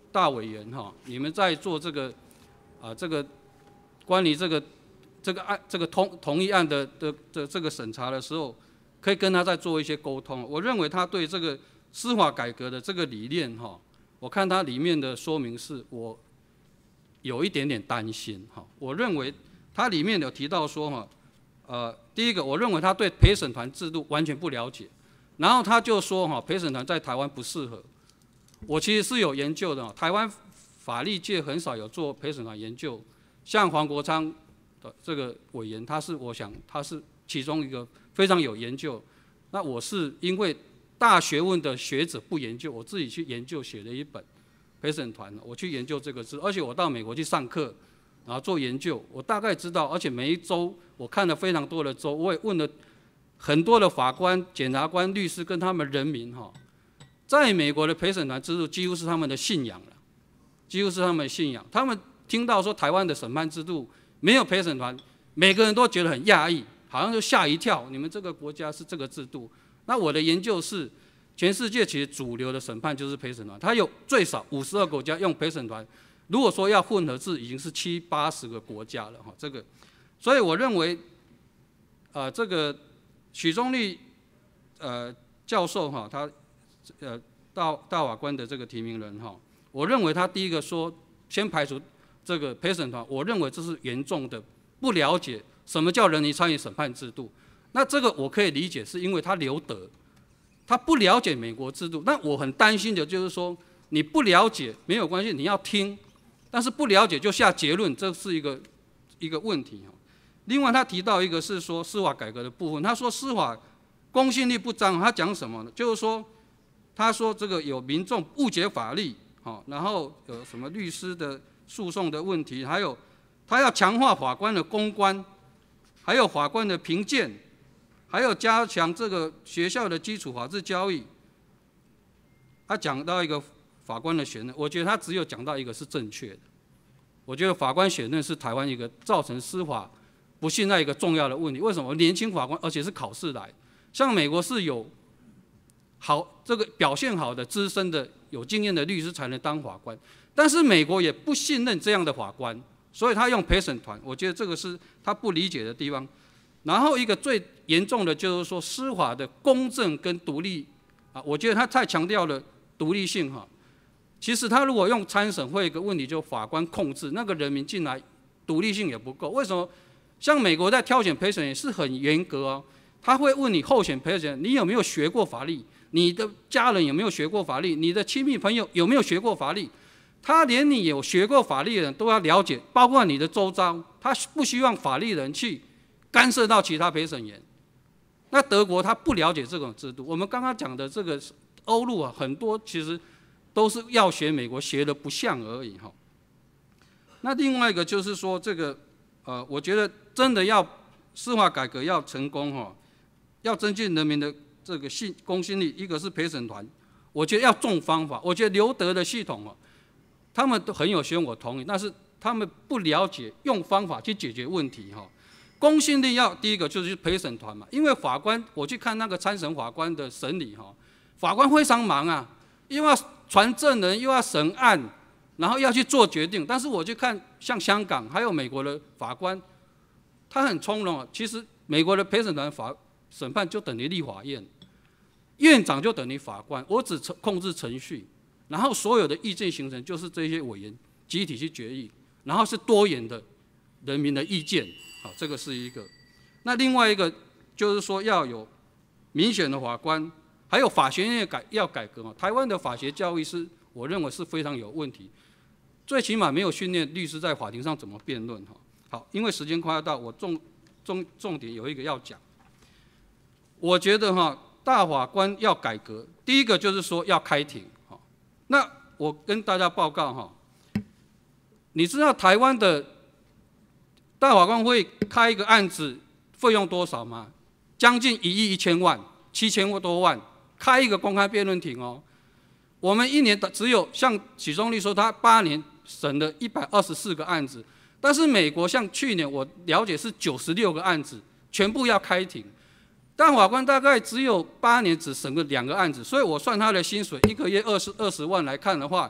大委员哈，你们在做这个这个关于这个同意案的这个审查的时候，可以跟他再做一些沟通。我认为他对这个司法改革的这个理念哈，我看他里面的说明是我有一点点担心哈。我认为他里面有提到说哈，第一个，我认为他对陪审团制度完全不了解，然后他就说哈，陪审团在台湾不适合。我其实是有研究的，台湾法律界很少有做陪审团研究，像黄国昌的这个委员，我想他是其中一个非常有研究。那我是因为大学问的学者不研究，我自己去研究写了一本陪审团，我去研究这个字，而且我到美国去上课，然后做研究，我大概知道，而且每一州我看了非常多的州，我也问了很多的法官、检察官、律师跟他们人民哈。在美国的陪审团制度几乎是他们的信仰了，几乎是他们的信仰。他们听到说台湾的审判制度没有陪审团，每个人都觉得很讶异，好像就吓一跳。你们这个国家是这个制度？那我的研究是，全世界其实主流的审判就是陪审团，它有最少52个国家用陪审团。如果说要混合制，已经是70、80个国家了哈。这个，所以我认为，这个许宗力教授哈，他大法官的这个提名人哈，我认为他第一个说先排除这个陪审团，我认为这是严重的不了解什么叫人民参与审判制度。那这个我可以理解，是因为他留德，他不了解美国制度。那我很担心的就是说，你不了解没有关系，你要听，但是不了解就下结论，这是一个问题哈。另外他提到一个是说司法改革的部分，他说司法公信力不彰，他讲什么呢？就是说，他说这个有民众误解法律，然后有什么律师的诉讼的问题，还有他要强化法官的公关，还有法官的评鉴，还有加强这个学校的基础法治教育。他讲到一个法官的选任，我觉得他只有讲到一个是正确的。我觉得法官选任是台湾一个造成司法不信赖一个重要的问题。为什么？年轻法官，而且是考试来。像美国是有这个表现好的资深的有经验的律师才能当法官，但是美国也不信任这样的法官，所以他用陪审团，我觉得这个是他不理解的地方。然后一个最严重的就是说司法的公正跟独立我觉得他太强调了独立性哈。其实他如果用参审会一个问题，就法官控制那个人民进来，独立性也不够。为什么？像美国在挑选陪审也是很严格哦。他会问你候选陪审，你有没有学过法律？你的家人有没有学过法律？你的亲密朋友有没有学过法律？他连你有学过法律的人都要了解，包括你的周遭。他不希望法律人去干涉到其他陪审员。那德国他不了解这种制度。我们刚刚讲的这个欧陆很多其实都是要学美国，学的不像而已哈。那另外一个就是说这个我觉得真的要司法改革要成功哈。要增进人民的这个公信力，一个是陪审团，我觉得要重方法。我觉得留德的系统他们都很有学问，我同意，但是他们不了解用方法去解决问题哈。公信力要第一个就是陪审团嘛，因为法官我去看那个参审法官的审理法官非常忙啊，又要传证人，又要审案，然后要去做决定。但是我去看像香港还有美国的法官，他很从容其实美国的陪审团审判就等于立法院，院长就等于法官，我只控制程序，然后所有的意见形成就是这些委员集体去决议，然后是多元的人民的意见，这个是一个。那另外一个就是说要有民选的法官，还有法学院要改革台湾的法学教育我认为是非常有问题，最起码没有训练律师在法庭上怎么辩论好，因为时间快要到，我重点有一个要讲。我觉得大法官要改革，第一个就是说要开庭。那我跟大家报告你知道台湾的大法官会开一个案子费用多少吗？将近1亿1000万，7000多万，开一个公开辩论庭我们一年只有像许宗力说，他8年审了124个案子，但是美国像去年我了解是96个案子，全部要开庭。但法官大概只有8年只审个2个案子，所以我算他的薪水1个月20万来看的话，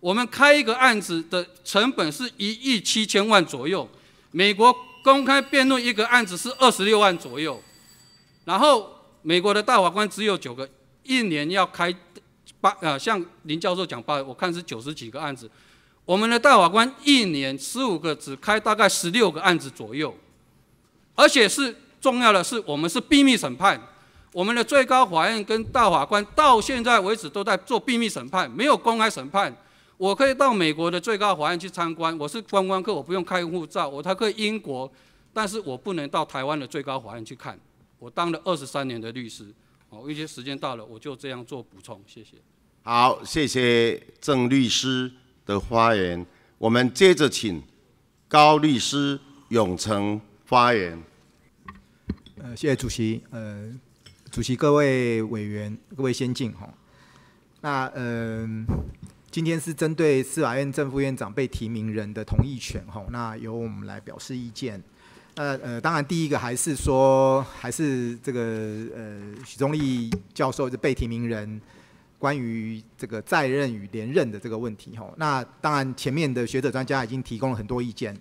我们开一个案子的成本是1亿7000万左右，美国公开辩论一个案子是26万左右，然后美国的大法官只有9个，一年要开像林教授讲我看是90几个案子，我们的大法官一年15个只开大概16个案子左右，而且是重要的是我们是秘密审判，我们的最高法院跟大法官到现在为止都在做秘密审判，没有公开审判。我可以到美国的最高法院去参观，我是观光客，我不用开护照，我才可以英国，但是我不能到台湾的最高法院去看。我当了23年的律师，一些时间到了，我就这样做补充，谢谢。 好，谢谢郑律师的发言。我们接着请高律师永成发言。 谢谢主席。主席、各位委员、各位先进哈。那今天是针对司法院正副院长被提名人的同意权哈，那由我们来表示意见。当然第一个还是这个许宗力教授是被提名人关于这个在任与连任的这个问题哈。那当然前面的学者专家已经提供了很多意见。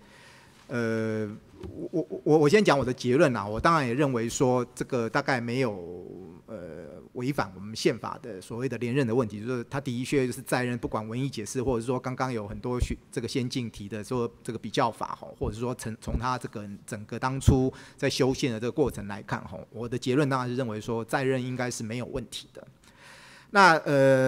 我先讲我的结论啦。我当然也认为说这个大概没有违反我们宪法的所谓的连任的问题，就是他的确就是在任，不管文义解释，或者是说刚刚有很多这个先进提的说这个比较法哈，或者是说从他这个整个当初在修宪的这个过程来看哈，我的结论当然是认为说在任应该是没有问题的。那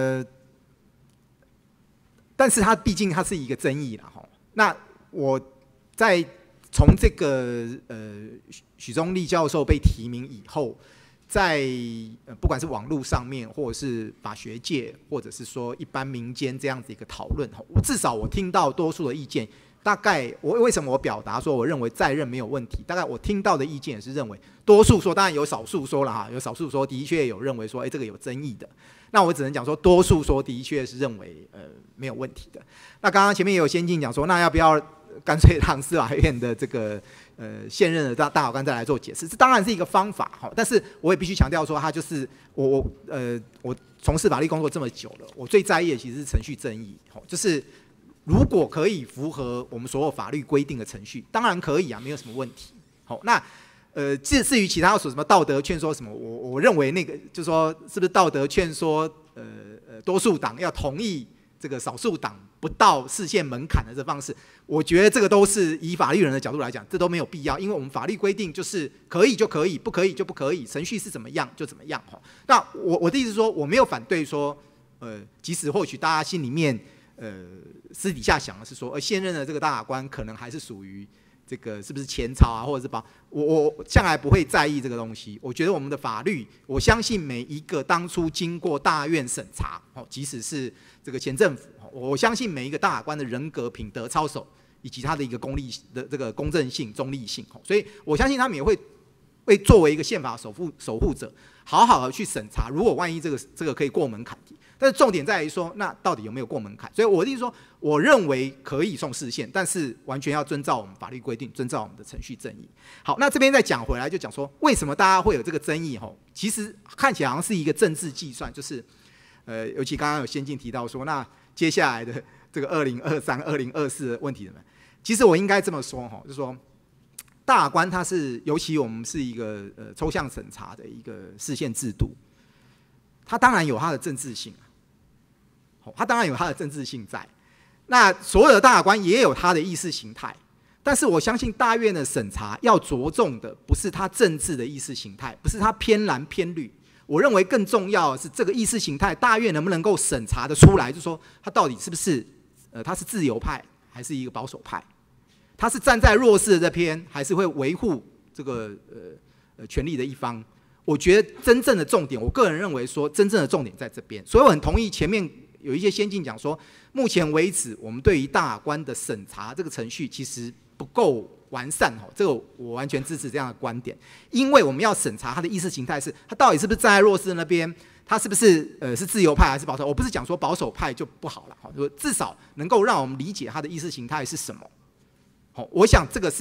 但是它毕竟它是一个争议啦哈。那我在从这个许宗力教授被提名以后，在不管是网络上面，或者是法学界，或者是说一般民间这样子一个讨论，至少我听到多数的意见，大概为什么我表达说我认为在任没有问题？大概我听到的意见也是认为，多数说，当然有少数说了哈，有少数说的确有认为说，这个有争议的。那我只能讲说，多数说的确是认为没有问题的。那刚刚前面也有先进讲说，那要不要干脆让司法院的这个现任的大法官再来做解释？这当然是一个方法哈，但是我也必须强调说，他就是我从事法律工作这么久了，我最在意的其实是程序正义，就是如果可以符合我们所有法律规定的程序，当然可以啊，没有什么问题。好，那至于其他说什么道德劝说什么，我认为那个就是说，是不是道德劝说多数党要同意这个少数党不到释宪门槛的这方式，我觉得这个都是以法律人的角度来讲，这都没有必要，因为我们法律规定就是可以就可以，不可以就不可以，程序是怎么样就怎么样。那我的意思是说，我没有反对说，即使或许大家心里面私底下想的是说，现任的这个大法官可能还是属于这个是不是前朝啊，或者是我向来不会在意这个东西。我觉得我们的法律，我相信每一个当初经过大院审查，即使是这个前政府，我相信每一个大法官的人格、品德、操守，以及他的一个这个公正性、中立性，所以我相信他们也会作为一个宪法守护者，好好的去审查。如果万一这个可以过门槛，但是重点在于说，那到底有没有过门槛？所以我的意思说，我认为可以送释宪，但是完全要遵照我们法律规定，遵照我们的程序正义。好，那这边再讲回来，就讲说为什么大家会有这个争议？其实看起来好像是一个政治计算，就是尤其刚刚有先进提到说，那接下来的这个2023、2024的问题，其实我应该这么说就是说，大法官他是，尤其我们是一个抽象审查的一个释宪制度，他当然有他的政治性。他当然有他的政治性在，那所有的大法官也有他的意识形态，但是我相信大院的审查要着重的不是他政治的意识形态，不是他偏蓝偏绿，我认为更重要的是这个意识形态，大院能不能够审查的出来，就是说他到底是不是他是自由派还是一个保守派，他是站在弱势的这边，还是会维护这个权力的一方。我觉得真正的重点，我个人认为说真正的重点在这边，所以我很同意前面有一些先进讲说，目前为止我们对于大法官的审查这个程序其实不够完善，这个我完全支持这样的观点，因为我们要审查他的意识形态是，他到底是不是站在弱势那边，他是不是是自由派还是保守？我不是讲说保守派就不好了，至少能够让我们理解他的意识形态是什么。我想这个是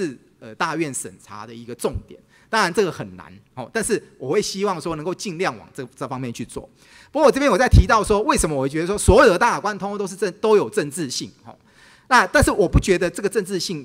大院审查的一个重点。当然这个很难但是我会希望说能够尽量往这方面去做。不过我这边我在提到说，为什么我会觉得说所有的大法官通通都有政治性那但是我不觉得这个政治性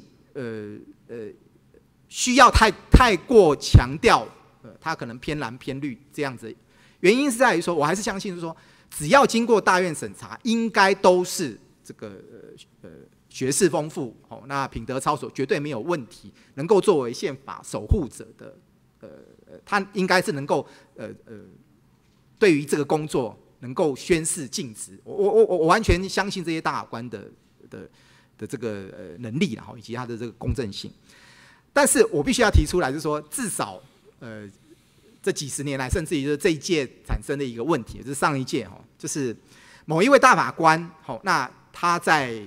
需要太过强调它可能偏蓝偏绿这样子。原因是在于说，我还是相信说，只要经过大院审查，应该都是这个学识丰富那品德操守绝对没有问题，能够作为宪法守护者的他应该是能够对于这个工作能够宣誓尽职。我完全相信这些大法官的这个能力以及他的这个公正性。但是我必须要提出来，就是说，至少这几十年来，甚至于就是这一届产生的一个问题，就是上一届就是某一位大法官那他在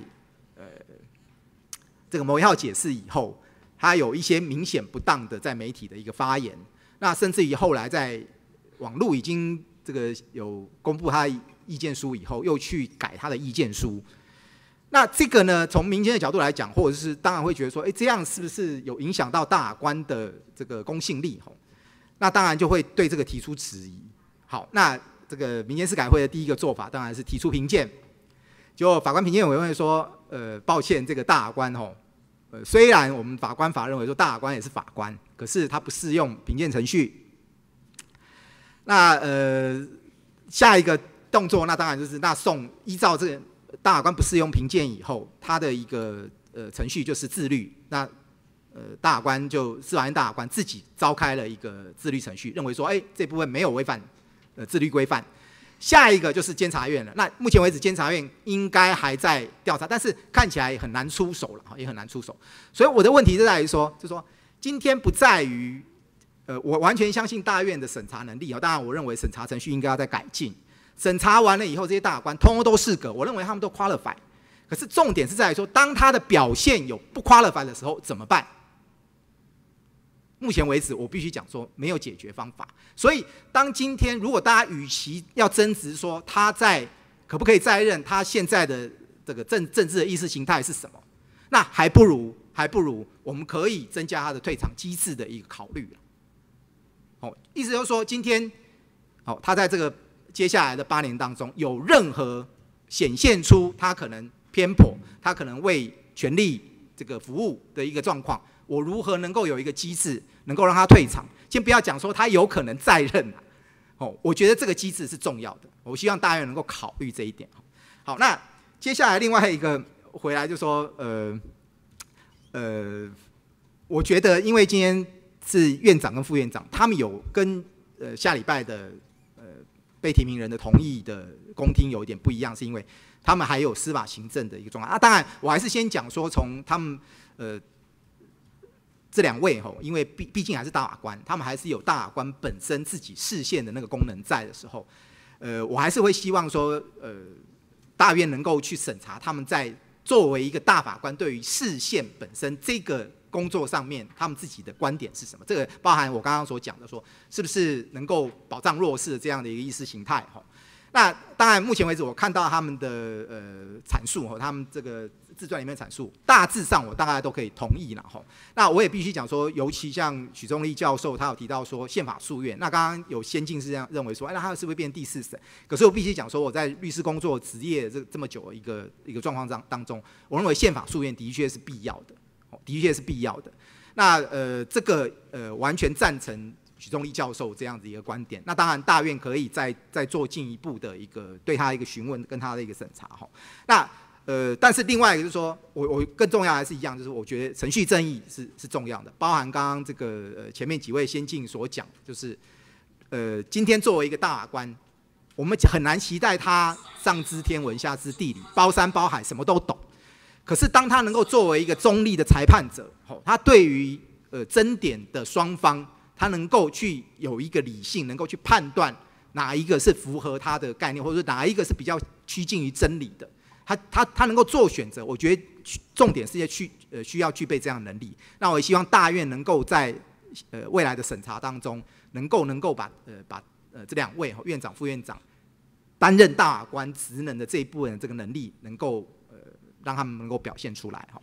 这个某一号解释以后，他有一些明显不当的在媒体的一个发言，那甚至于后来在网络已经这个有公布他的意见书以后，又去改他的意见书。那这个呢，从民间的角度来讲，或者是当然会觉得说，这样是不是有影响到大法官的这个公信力？那当然就会对这个提出质疑。好，那这个民间司改会的第一个做法，当然是提出评鉴。结果法官评鉴委员会说，抱歉，这个大法官虽然我们法官法认为说大法官也是法官，可是他不适用评鉴程序。那下一个动作，那当然就是依照这个大法官不适用评鉴以后，他的一个程序就是自律。那大法官司法院大法官自己召开了一个自律程序，认为说，这部分没有违反自律规范。下一个就是监察院了。那目前为止，监察院应该还在调查，但是看起来也很难出手了，也很难出手。所以我的问题就在于说，就是说，今天不在于，我完全相信大院的审查能力当然，我认为审查程序应该要再改进。审查完了以后，这些大法官通通都适格，我认为他们都 qualify。可是重点是在于说，当他的表现有不 qualify 的时候怎么办？目前为止，我必须讲说没有解决方法。所以，当今天如果大家与其要争执说他可不可以再任，他现在的这个政治的意识形态是什么，那还不如我们可以增加他的退场机制的一个考虑。意思就是说，今天他在这个接下来的8年当中，有任何显现出他可能偏颇，他可能为权力这个服务的一个状况，我如何能够有一个机制能够让他退场？先不要讲说他有可能再任我觉得这个机制是重要的，我希望大院能够考虑这一点。好，那接下来另外一个回来就说，我觉得因为今天是院长跟副院长，他们有跟下礼拜的被提名人的同意的公听有一点不一样，是因为他们还有司法行政的一个状况当然，我还是先讲说从他们这2位因为毕竟还是大法官，他们还是有大法官本身自己释宪的那个功能在的时候，我还是会希望说，大院能够去审查他们在作为一个大法官对于释宪本身这个工作上面，他们自己的观点是什么？这个包含我刚刚所讲的说，是不是能够保障弱势的这样的一个意识形态？那当然，目前为止我看到他们的阐述他们这个自传里面阐述，大致上我大概都可以同意了那我也必须讲说，尤其像许宗力教授，他有提到说宪法诉愿，那刚刚有先进是这样认为说，那他是不是变第4审？可是我必须讲说，我在律师工作职业这么久的一个状况当中，我认为宪法诉愿的确是必要的，的确是必要的。那这个完全赞成许宗力教授这样子一个观点。那当然，大院可以再做进一步的一个对他一个询问跟他的一个审查那但是另外一个就是说，我更重要还是一样，就是我觉得程序正义是重要的，包含刚刚这个前面几位先进所讲，就是今天作为一个大法官，我们很难期待他上知天文下知地理，包山包海什么都懂。可是当他能够作为一个中立的裁判者，他对于争点的双方，他能够去有一个理性，能够去判断哪一个是符合他的概念，或者说哪一个是比较趋近于真理的，他能够做选择。我觉得重点是需要具备这样的能力。那我也希望大院能够在未来的审查当中，能够把这2位院长、副院长担任大法官职能的这一部分的这个能力，能够让他们能够表现出来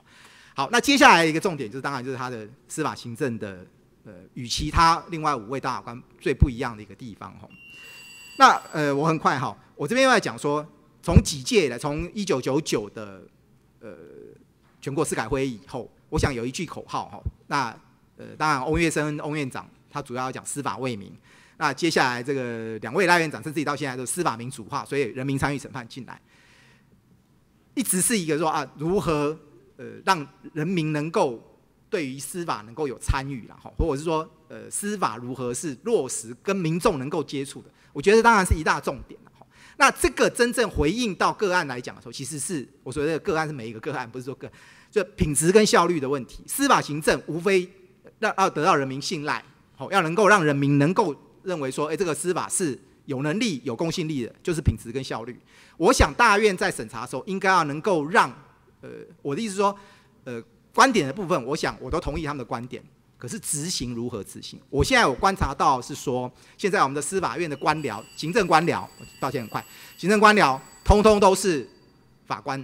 好，那接下来一个重点就是，当然就是他的司法行政的与其他另外5位大法官最不一样的一个地方哈。那我很快哈，我这边要讲说，从几届以来，从1999的全国司改会议以后，我想有一句口号哈。那当然翁岳生翁院长他主要要讲司法为民。那接下来这个2位赖院长，甚至到现在都司法民主化，所以人民参与审判进来，一直是一个说啊，如何让人民能够对于司法能够有参与啦，或者是说司法如何是落实跟民众能够接触的，我觉得当然是一大重点啦。那这个真正回应到个案来讲的时候，其实是我所谓的个案是每一个个案，不是说就品质跟效率的问题。司法行政无非要得到人民信赖，要能够让人民能够认为说，这个司法是有能力、有公信力的，就是品质跟效率。我想大院在审查的时候，应该要能够让，我的意思是说，观点的部分，我想我都同意他们的观点。可是执行如何执行？我现在有观察到是说，现在我们的司法院的官僚、行政官僚，抱歉很快，行政官僚通通都是法官。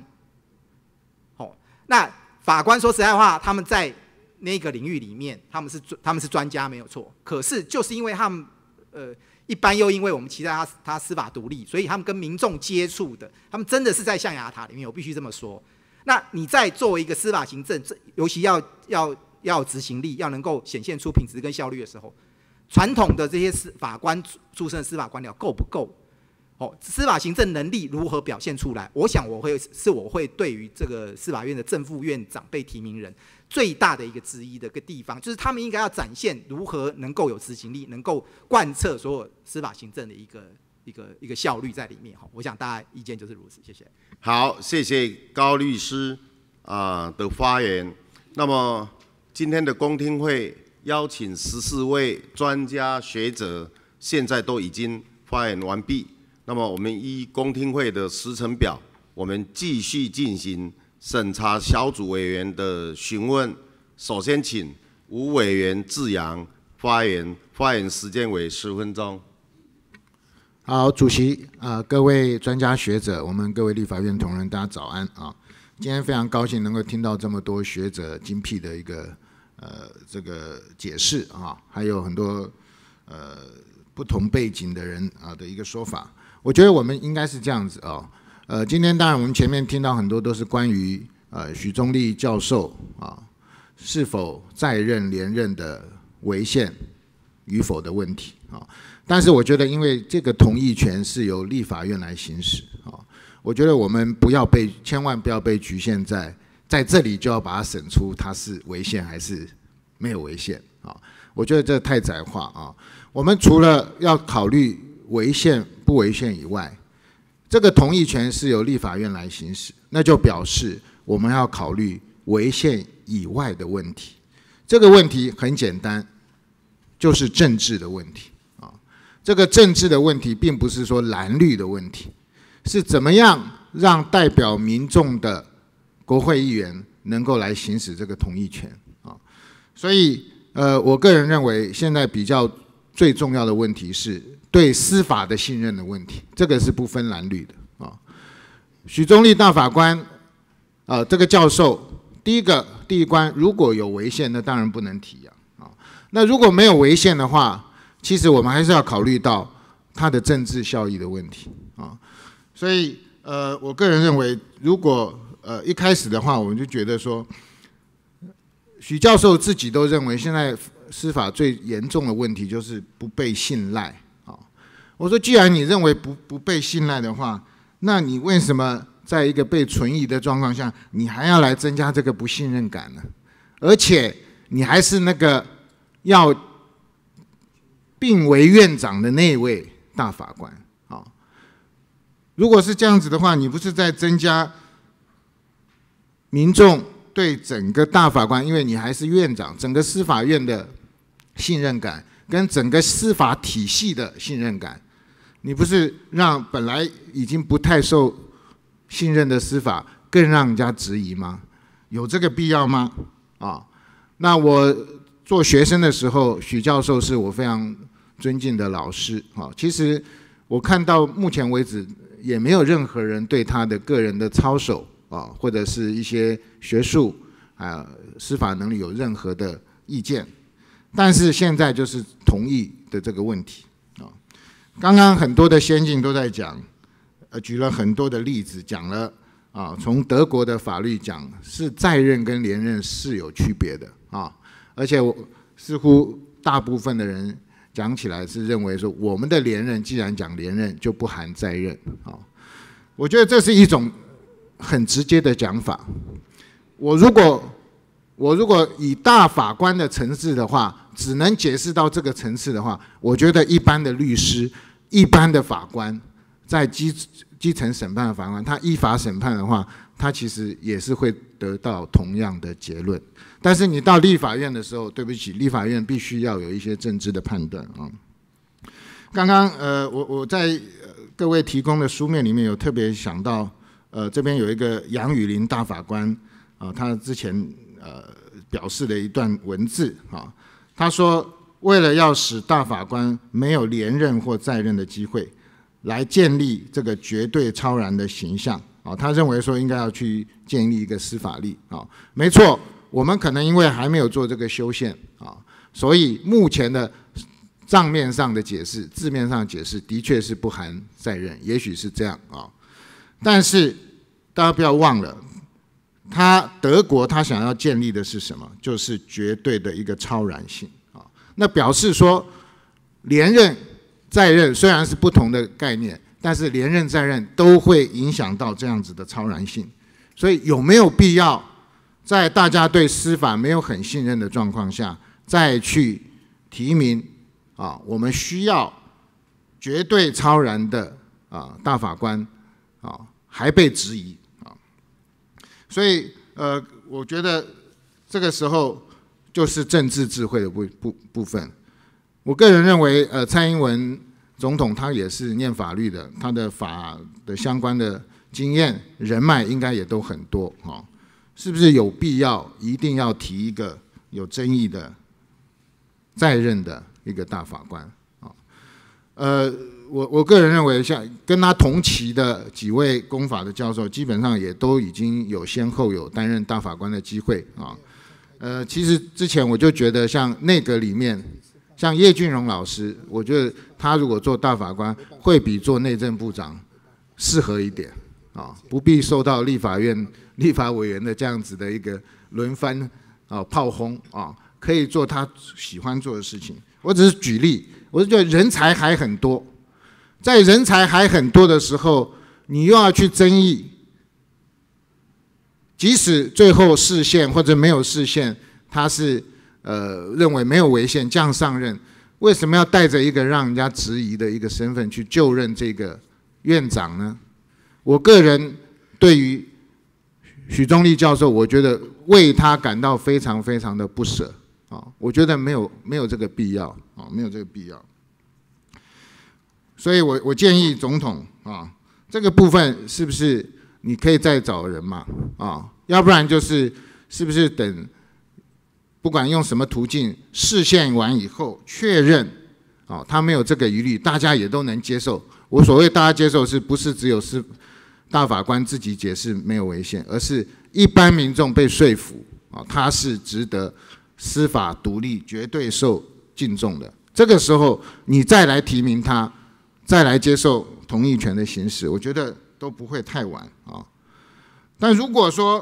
那法官说实在话，他们在那个领域里面，他们是专家没有错。可是就是因为他们一般又因为我们期待他司法独立，所以他们跟民众接触的，他们真的是在象牙塔里面，我必须这么说。那你在作为一个司法行政，尤其要有执行力，要能够显现出品质跟效率的时候，传统的这些法官出身的司法官僚够不够？司法行政能力如何表现出来？我想我会对于这个司法院的正副院长被提名人最大的一个质疑的一个地方，就是他们应该要展现如何能够有执行力，能够贯彻所有司法行政的一个效率在里面。我想大家意见就是如此，谢谢。 好，谢谢高律师的发言。那么今天的公听会邀请14位专家学者，现在都已经发言完毕。那么我们依公听会的时程表，我们继续进行审查小组委员的询问。首先请吴委员致阳发言，发言时间为10分钟。 好，主席各位专家学者，我们各位立法院同仁，大家早安啊！今天非常高兴能够听到这么多学者精辟的一个这个解释啊，还有很多不同背景的人的一个说法。我觉得我们应该是这样子今天当然我们前面听到很多都是关于许宗力教授是否在任连任的违宪与否的问题但是我觉得因为这个同意权是由立法院来行使我觉得我们千万不要被局限在这里就要把它审出它是违宪还是没有违宪我觉得这太窄化我们除了要考虑违宪不违宪以外，这个同意权是由立法院来行使，那就表示我们要考虑违宪以外的问题。这个问题很简单，就是政治的问题这个政治的问题并不是说蓝绿的问题，是怎么样让代表民众的国会议员能够来行使这个同意权所以我个人认为现在比较最重要的问题是对司法的信任的问题，这个是不分蓝绿的许宗力大法官这个教授第一关如果有违宪，那当然不能提那如果没有违宪的话，其实我们还是要考虑到他的政治效益的问题所以我个人认为，如果一开始的话，我们就觉得说，许教授自己都认为现在司法最严重的问题就是不被信赖我说，既然你认为不被信赖的话，那你为什么在一个被存疑的状况下，你还要来增加这个不信任感呢？而且你还是那个要并为院长的那位大法官如果是这样子的话，你不是在增加民众对整个大法官，因为你还是院长，整个司法院的信任感跟整个司法体系的信任感，你不是让本来已经不太受信任的司法更让人家质疑吗？有这个必要吗？那我做学生的时候，许教授是我非常尊敬的老师其实我看到目前为止也没有任何人对他的个人的操守或者是一些学术司法能力有任何的意见，但是现在就是同意的这个问题啊。刚刚很多的先进都在讲，举了很多的例子，讲了啊，从德国的法律讲是在任跟连任是有区别的啊，而且似乎大部分的人讲起来是认为说，我们的连任既然讲连任，就不含在任啊。我觉得这是一种很直接的讲法。我如果以大法官的层次的话，只能解释到这个层次的话，我觉得一般的律师、一般的法官，在基层审判的法官，他依法审判的话，他其实也是会得到同样的结论。但是你到立法院的时候，对不起，立法院必须要有一些政治的判断啊。刚刚我在各位提供的书面里面有特别想到，这边有一个杨宇霖大法官啊，他之前表示的一段文字啊，他说为了要使大法官没有连任或再任的机会，来建立这个绝对超然的形象啊，他认为说应该要去建立一个司法力啊，没错，我们可能因为还没有做这个修宪啊，所以目前的账面上的解释、字面上的解释的确是不含在任，也许是这样啊，但是大家不要忘了，德国他想要建立的是什么？就是绝对的一个超然性啊。那表示说，连任、在任虽然是不同的概念，但是连任、在任都会影响到这样子的超然性。所以有没有必要在大家对司法没有很信任的状况下，再去提名啊？我们需要绝对超然的大法官啊，还被质疑。所以我觉得这个时候就是政治智慧的部分。我个人认为，蔡英文总统他也是念法律的，他的法的相关的经验、人脉应该也都很多啊。是不是有必要一定要提一个有争议的在任的一个大法官啊？我个人认为，像跟他同期的几位公法的教授，基本上也都已经有先后有担任大法官的机会啊。其实之前我就觉得，像内阁里面，像叶俊荣老师，我觉得他如果做大法官，会比做内政部长适合一点啊，不必受到立法院立法委员的这样子的一个轮番炮轰啊，可以做他喜欢做的事情。我只是举例，我是觉得人才还很多。在人才还很多的时候，你又要去争议，即使最后释宪或者没有释宪，他是认为没有违宪这样上任，为什么要带着一个让人家质疑的一个身份去就任这个院长呢？我个人对于许宗力教授，我觉得为他感到非常非常的不舍啊，我觉得没有这个必要啊，没有这个必要。所以我建议总统啊，这个部分是不是你可以再找人嘛啊？要不然是不是等不管用什么途径释宪完以后确认啊，他没有这个疑虑，大家也都能接受。我所谓大家接受，是不是只有大法官自己解释没有违宪，而是一般民众被说服啊，他是值得司法独立、绝对受敬重的。这个时候你再来提名他。再来接受同意权的行使，我觉得都不会太晚啊。但如果说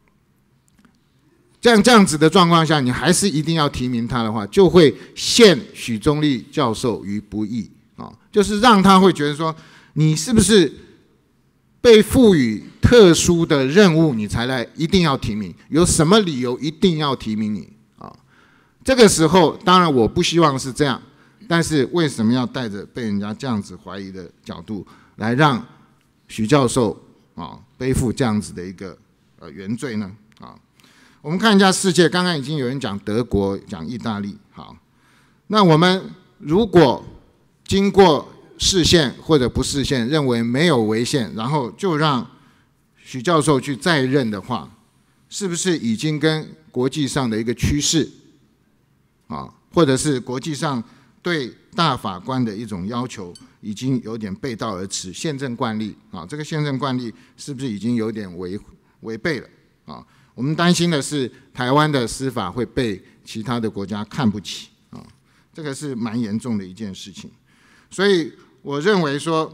这样子的状况下，你还是一定要提名他的话，就会陷许宗力教授于不义啊，就是让他会觉得说，你是不是被赋予特殊的任务，你才来一定要提名？有什么理由一定要提名你啊？这个时候，当然我不希望是这样。但是为什么要带着被人家这样子怀疑的角度来让许教授啊背负这样子的一个原罪呢？啊，我们看一下世界，刚刚已经有人讲德国、讲意大利，好，那我们如果经过释宪或者不释宪，认为没有违宪，然后就让许教授去再任的话，是不是已经跟国际上的一个趋势啊，或者是国际上对大法官的一种要求已经有点背道而驰，宪政惯例啊，这个宪政惯例是不是已经有点违背了啊？ 我们担心的是台湾的司法会被其他的国家看不起啊，这个是蛮严重的一件事情。所以我认为说，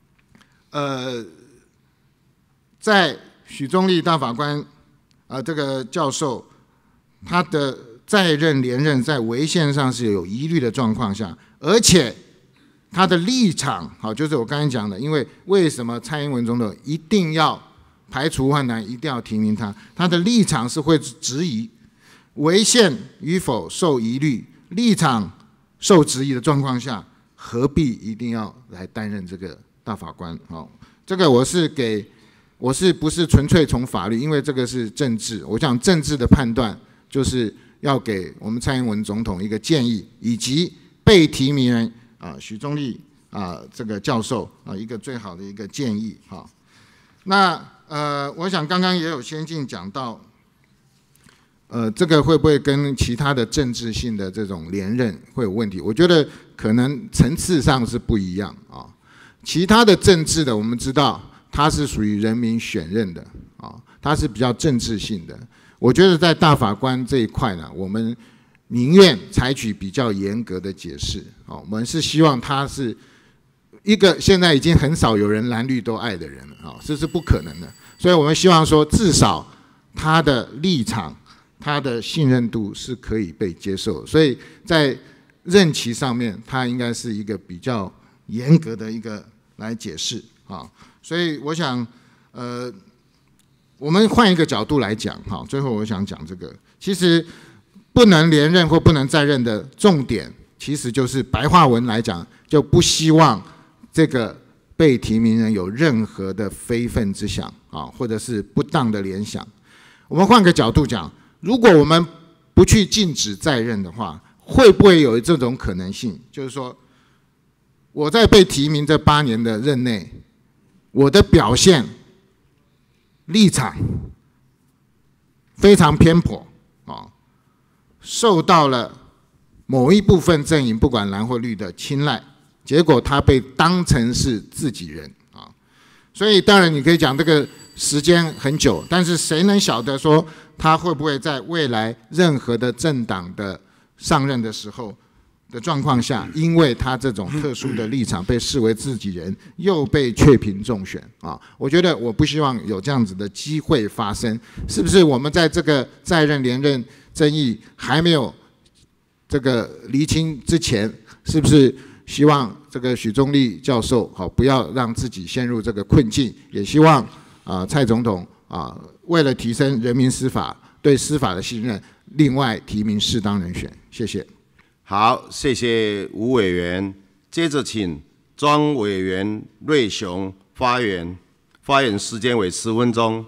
在许宗力大法官这个教授他的在任连任在违宪上是有疑虑的状况下，而且他的立场，好，就是我刚才讲的，因为为什么蔡英文总统一定要排除万难，一定要提名他？他的立场是会质疑违宪与否受疑虑，立场受质疑的状况下，何必一定要来担任这个大法官？好，这个我是不是纯粹从法律？因为这个是政治，我想政治的判断就是要给我们蔡英文总统一个建议，以及被提名人许宗力这个教授一个最好的一个建议哈。那我想刚刚也有先进讲到，这个会不会跟其他的政治性的这种连任会有问题？我觉得可能层次上是不一样啊。其他的政治的，我们知道它是属于人民选任的啊，它是比较政治性的。我觉得在大法官这一块呢，我们宁愿采取比较严格的解释啊，我们是希望他是一个现在已经很少有人蓝绿都爱的人了啊，这是不可能的。所以我们希望说，至少他的立场、他的信任度是可以被接受。所以在任期上面，他应该是一个比较严格的一个来解释啊。所以我想，我们换一个角度来讲哈。最后我想讲这个，其实不能连任或不能再任的重点，其实就是白话文来讲，就不希望这个被提名人有任何的非分之想啊，或者是不当的联想。我们换个角度讲，如果我们不去禁止再任的话，会不会有这种可能性？就是说，我在被提名这8年的任内，我的表现、立场非常偏颇啊，受到了某一部分阵营，不管蓝或绿的青睐。结果他被当成是自己人啊，所以当然你可以讲这个时间很久，但是谁能晓得说他会不会在未来任何的政党的上任的时候的状况下，因为他这种特殊的立场被视为自己人，又被确评中选啊？我觉得我不希望有这样子的机会发生，是不是？我们在这个在任连任争议还没有这个厘清之前，是不是？希望这个许宗力教授好，不要让自己陷入这个困境，也希望蔡总统为了提升人民司法对司法的信任，另外提名适当人选。谢谢。 好，谢谢吴委员。接着请庄委员瑞雄发言，发言时间为10分钟。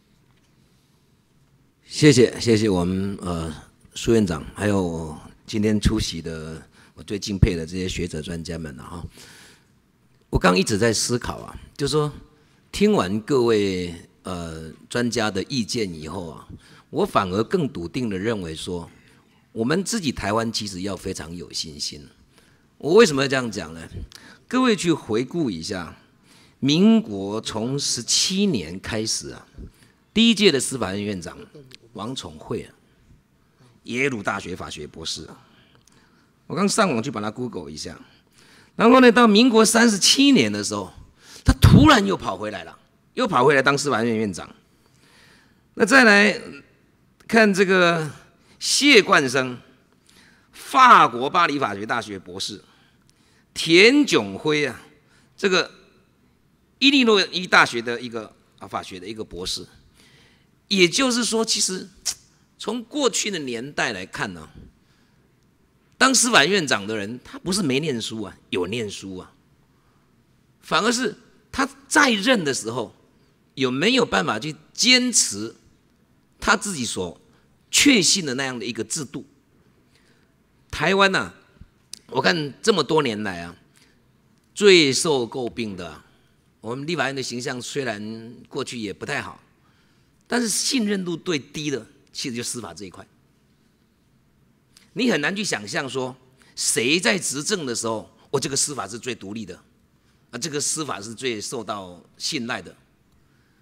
谢谢我们苏院长，还有今天出席的。我最敬佩的这些学者专家们哈，我刚一直在思考啊，就是说听完各位专家的意见以后啊，我反而更笃定的认为说，我们自己台湾其实要非常有信心。我为什么要这样讲呢？各位去回顾一下，民国从17年开始啊，第一届的司法院院长王宠惠啊，耶鲁大学法学博士啊。我刚上网去把它 Google 一下，然后呢，到民国37年的时候，他突然又跑回来了，又跑回来当司法院院长。那再来看这个谢冠生，法国巴黎法学大学博士，田炯辉啊，这个伊利诺伊大学的一个法学的一个博士。也就是说，其实从过去的年代来看呢，当司法院长的人，他不是没念书啊，有念书啊，反而是他在任的时候有没有办法去坚持他自己所确信的那样的一个制度。台湾啊，我看这么多年来啊，最受诟病的，我们立法院的形象虽然过去也不太好，但是信任度最低的，其实就司法这一块。你很难去想象说，谁在执政的时候，这个司法是最独立的，这个司法是最受到信赖的。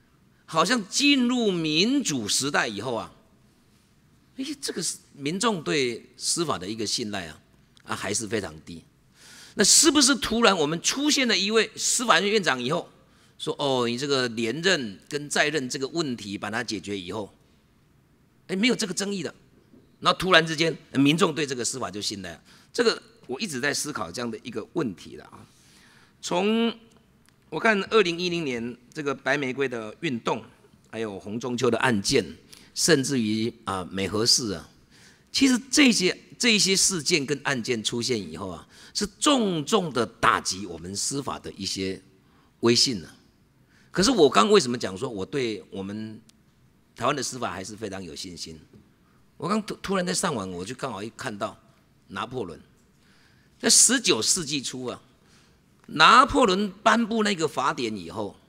好像进入民主时代以后啊，这个民众对司法的一个信赖还是非常低。那是不是突然我们出现了一位司法院院长以后，说哦，你这个连任跟在任这个问题把它解决以后，没有这个争议的，然后突然之间民众对这个司法就信赖了？这个我一直在思考这样的一个问题了啊。从我看2010年这个白玫瑰的运动，还有洪仲丘的案件，甚至于美和事其实这些事件跟案件出现以后是重重的打击我们司法的一些威信了。可是我刚为什么讲说我对我们台湾的司法还是非常有信心？我刚突然在上网，我就刚好一看到拿破仑，在19世纪初拿破仑颁布那个法典以后，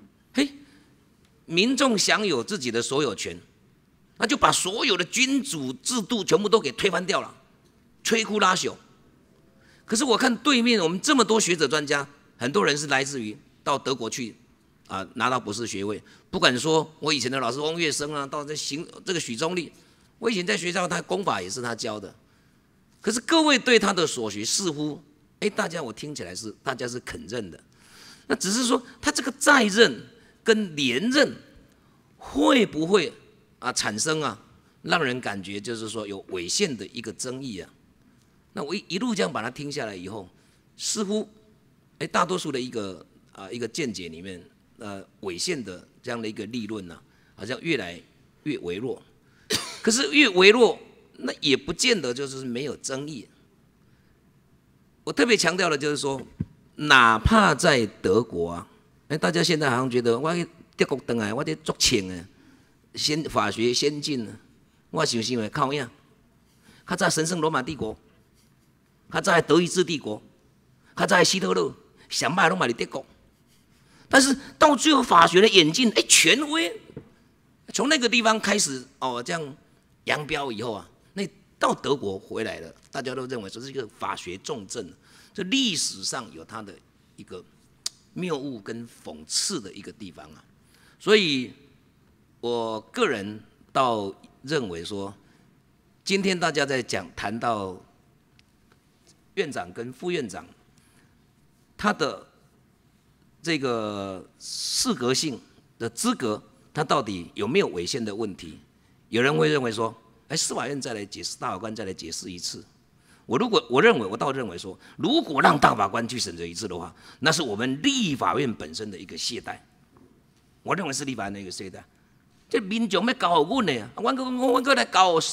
民众享有自己的所有权，那就把所有的君主制度全部都给推翻掉了，摧枯拉朽。可是我看对面我们这么多学者专家，很多人是来自于到德国去拿到博士学位。不管说我以前的老师翁岳生到这个许宗力，我以前在学校他公法也是他教的。可是各位对他的所学似乎，大家我听起来是大家是肯认的。那只是说他这个在任跟连任会不会产生让人感觉就是说有违宪的一个争议那我一路这样把它听下来以后，似乎大多数的一个见解里面违宪的这样的一个立论好像越来越微弱。可是越微弱，那也不见得就是没有争议。我特别强调的就是说，哪怕在德国大家现在好像觉得我德国回来，我在足清法学先进我想的靠样，较早神圣罗马帝国，较早德意志帝国，较早希特勒，上摆拢嘛伫德国。但是到最后法学的演进，权威从那个地方开始这样扬镳以后那到德国回来了，大家都认为这是一个法学重镇，这历史上有它的一个谬误跟讽刺的一个地方所以我个人倒认为说，今天大家在谈到院长跟副院长他的这个适格性的资格，他到底有没有违宪的问题？有人会认为说，司法院再来解释，大法官再来解释一次。我倒认为说，如果让大法官去审核一次的话，那是我们立法院本身的一个懈怠。我认为是立法院的一个懈怠。这民众要教我呢，我来教我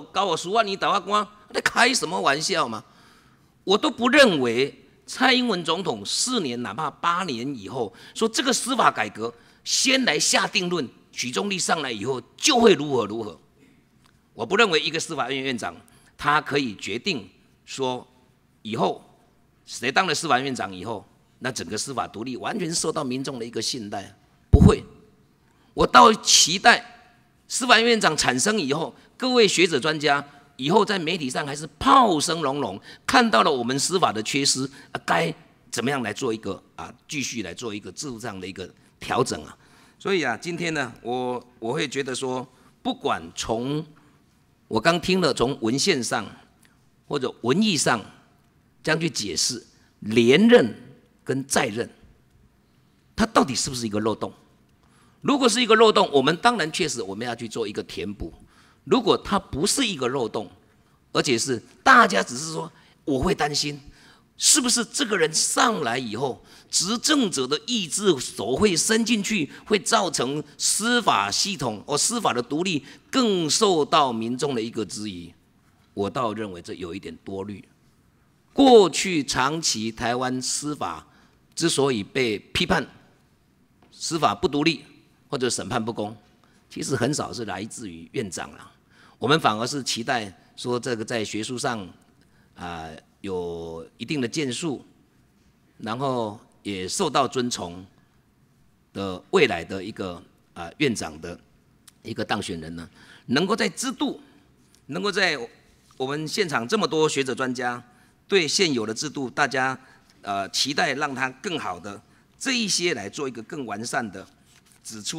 10万年大法官，在开什么玩笑嘛？我都不认为蔡英文总统4年哪怕8年以后，说这个司法改革先来下定论，许宗力上来以后就会如何如何。我不认为一个司法院院长他可以决定说以后谁当了司法院长以后，那整个司法独立完全受到民众的一个信赖，不会。我倒期待司法院院长产生以后，各位学者专家以后在媒体上还是炮声隆隆，看到了我们司法的缺失该怎么样来做一个继续来做一个制度上的一个调整所以今天呢，我会觉得说，不管从我刚听了从文献上或者文义上这样去解释连任跟在任，它到底是不是一个漏洞？如果是一个漏洞，我们当然确实我们要去做一个填补。如果它不是一个漏洞，而且是大家只是说，我会担心，是不是这个人上来以后，执政者的意志手会伸进去，会造成司法系统司法的独立更受到民众的一个质疑。我倒认为这有一点多虑。过去长期台湾司法之所以被批判司法不独立或者审判不公，其实很少是来自于院长我们反而是期待说这个在学术上有一定的建树，然后也受到尊崇的未来的一个院长的一个当选人呢，能够在制度，能够在我们现场这么多学者专家对现有的制度，大家期待让它更好的这一些来做一个更完善的指出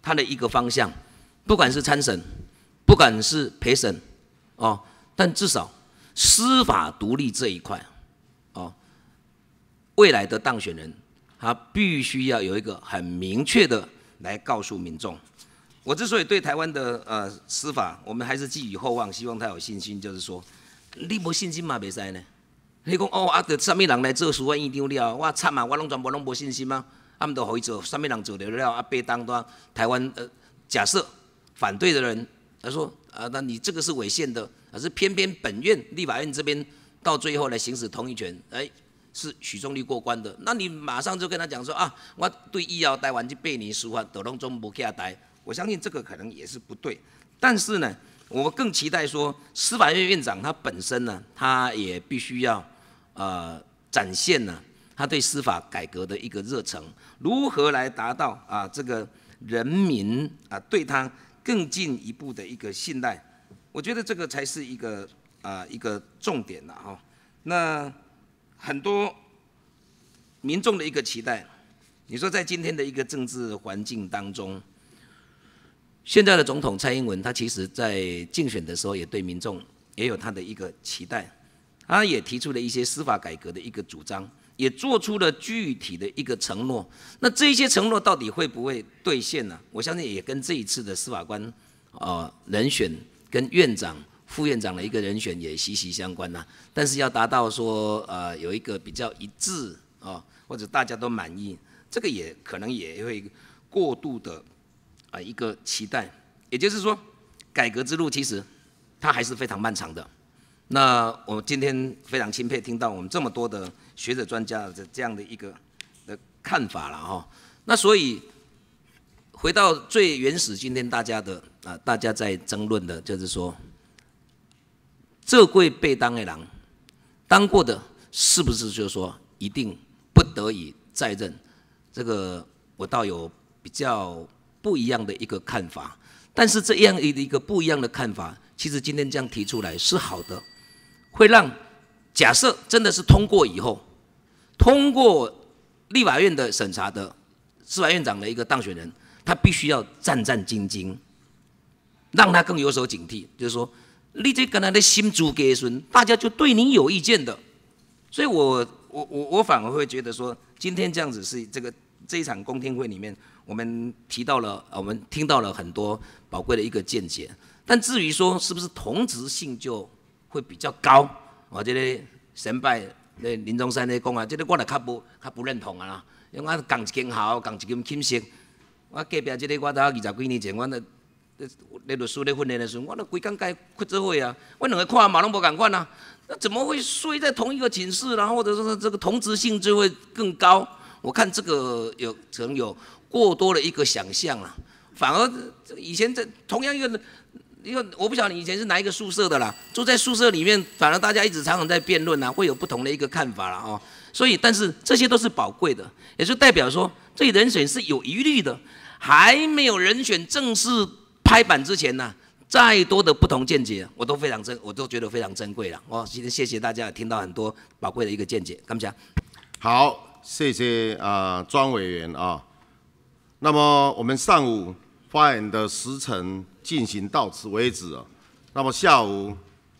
他的一个方向，不管是参审，不管是陪审，哦，但至少司法独立这一块，哦，未来的当选人他必须要有一个很明确的来告诉民众。我之所以对台湾的司法，我们还是寄予厚望，希望他有信心，就是说，你无信心嘛袂使呢？你讲哦，就什么人来做司法院长了？我惨啊，我全部拢无信心啊！他都可以做，什么人做得了？被当到台湾假设反对的人，他说那你这个是违宪的，可是偏偏本院立法院这边到最后来行使同意权，是许宗力过关的，那你马上就跟他讲说啊，我对以后台湾这8年司法都拢总无下台，我相信这个可能也是不对。但是呢，我更期待说，司法院院长他本身呢，他也必须要展现呢他对司法改革的一个热忱，如何来达到这个人民对他更进一步的一个信赖，我觉得这个才是一个重点了哈。那很多民众的一个期待，你说在今天的一个政治环境当中，现在的总统蔡英文，他其实在竞选的时候也对民众也有他的一个期待，他也提出了一些司法改革的一个主张，也做出了具体的一个承诺。那这些承诺到底会不会兑现呢？我相信也跟这一次的司法官人选跟院长、副院长的一个人选也息息相关呐。但是要达到说有一个比较一致或者大家都满意，这个也可能也会过度的一个期待。也就是说，改革之路其实它还是非常漫长的。那我今天非常钦佩听到我们这么多的学者专家的这样的一个的看法了哈。那所以回到最原始，今天大家的大家在争论的就是说，这贵被当的人当过的，是不是就是说一定不得已再任？这个我倒有比较不一样的一个看法。但是这样一个不一样的看法，其实今天这样提出来是好的，会让假设真的是通过以后，通过立法院的审查的司法院长的一个当选人，他必须要战战兢兢，让他更有所警惕，就是说，你这跟他的心主给孙，大家就对你有意见的。所以我反而会觉得说，今天这样子是这一场公听会里面，我们听到了很多宝贵的一个见解。但至于说是不是同质性就会比较高，我这个前摆林宗山咧讲这个我就较不认同啦。因为我共一间校，共一间寝室，我隔壁这个我到20几年前，我咧律师咧训练的时候，我咧规工该开做伙啊，我两个看法拢无共款啊，那怎么会睡在同一个寝室，然后或者说这个同质性就会更高？我看这个可能有过多的一个想象啊，反而以前同样一个我不晓得你以前是哪一个宿舍的啦，住在宿舍里面，反而大家一直常常在辩论啊，会有不同的一个看法啦哦。所以，但是这些都是宝贵的，也就代表说，这人选是有疑虑的，还没有人选正式拍板之前呢，再多的不同见解，我都觉得非常珍贵了。哦，今天谢谢大家听到很多宝贵的一个见解，感谢。 好，谢谢庄委员啊。那么我们上午发言的时程进行到此为止啊。那么下午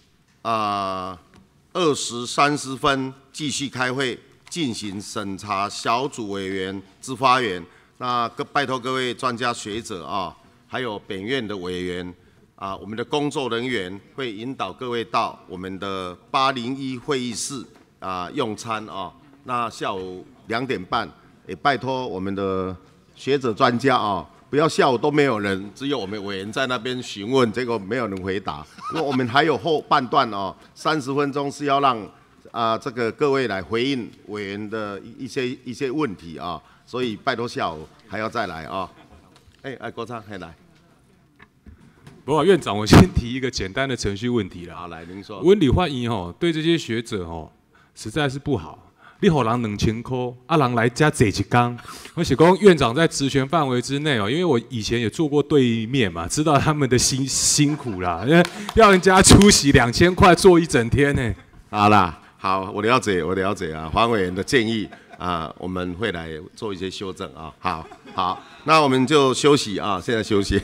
20时30分继续开会，进行审查小组委员之发言。那拜托各位专家学者啊，还有本院的委员我们的工作人员会引导各位到我们的801会议室用餐啊。那下午2点半，也拜托我们的学者专家不要下午都没有人，只有我们委员在那边询问，结果没有人回答。因为我们还有后半段30分钟是要让这个各位来回应委员的一些问题所以拜托下午还要再来郭昌还来。 不过院长，我先提一个简单的程序问题啦。 好，来您说。 温理焕医对这些学者实在是不好。你给人2000块，人来加坐一天。我是说院长在职权范围之内因为我以前也做过对面嘛，知道他们的辛苦啦，因为要人家出席2000块坐一整天呢。 好啦，好，我了解黄委员的建议我们会来做一些修正好。 好，那我们就休息啊，现在休息。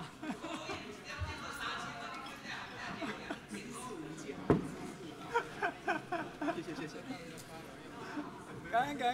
谢谢。感恩。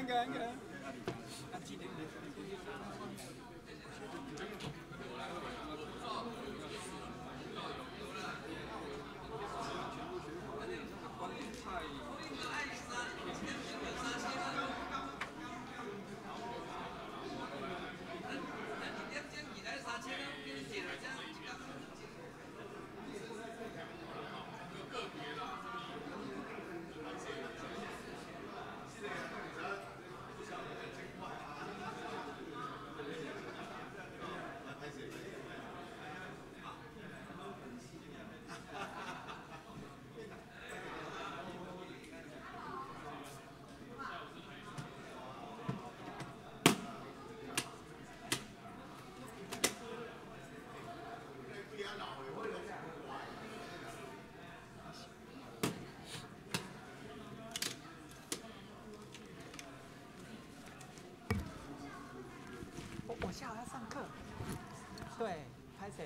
我下午要上课，对，拍谁？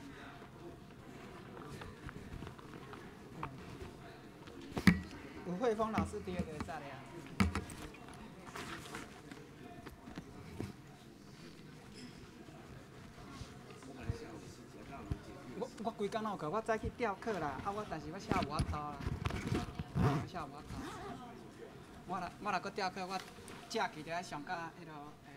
吴慧峰老师第2个在了呀。我规工有课，我早去调课啦，但是我下午无到啦，下午无到。我若搁调课，我假期就要上到迄落。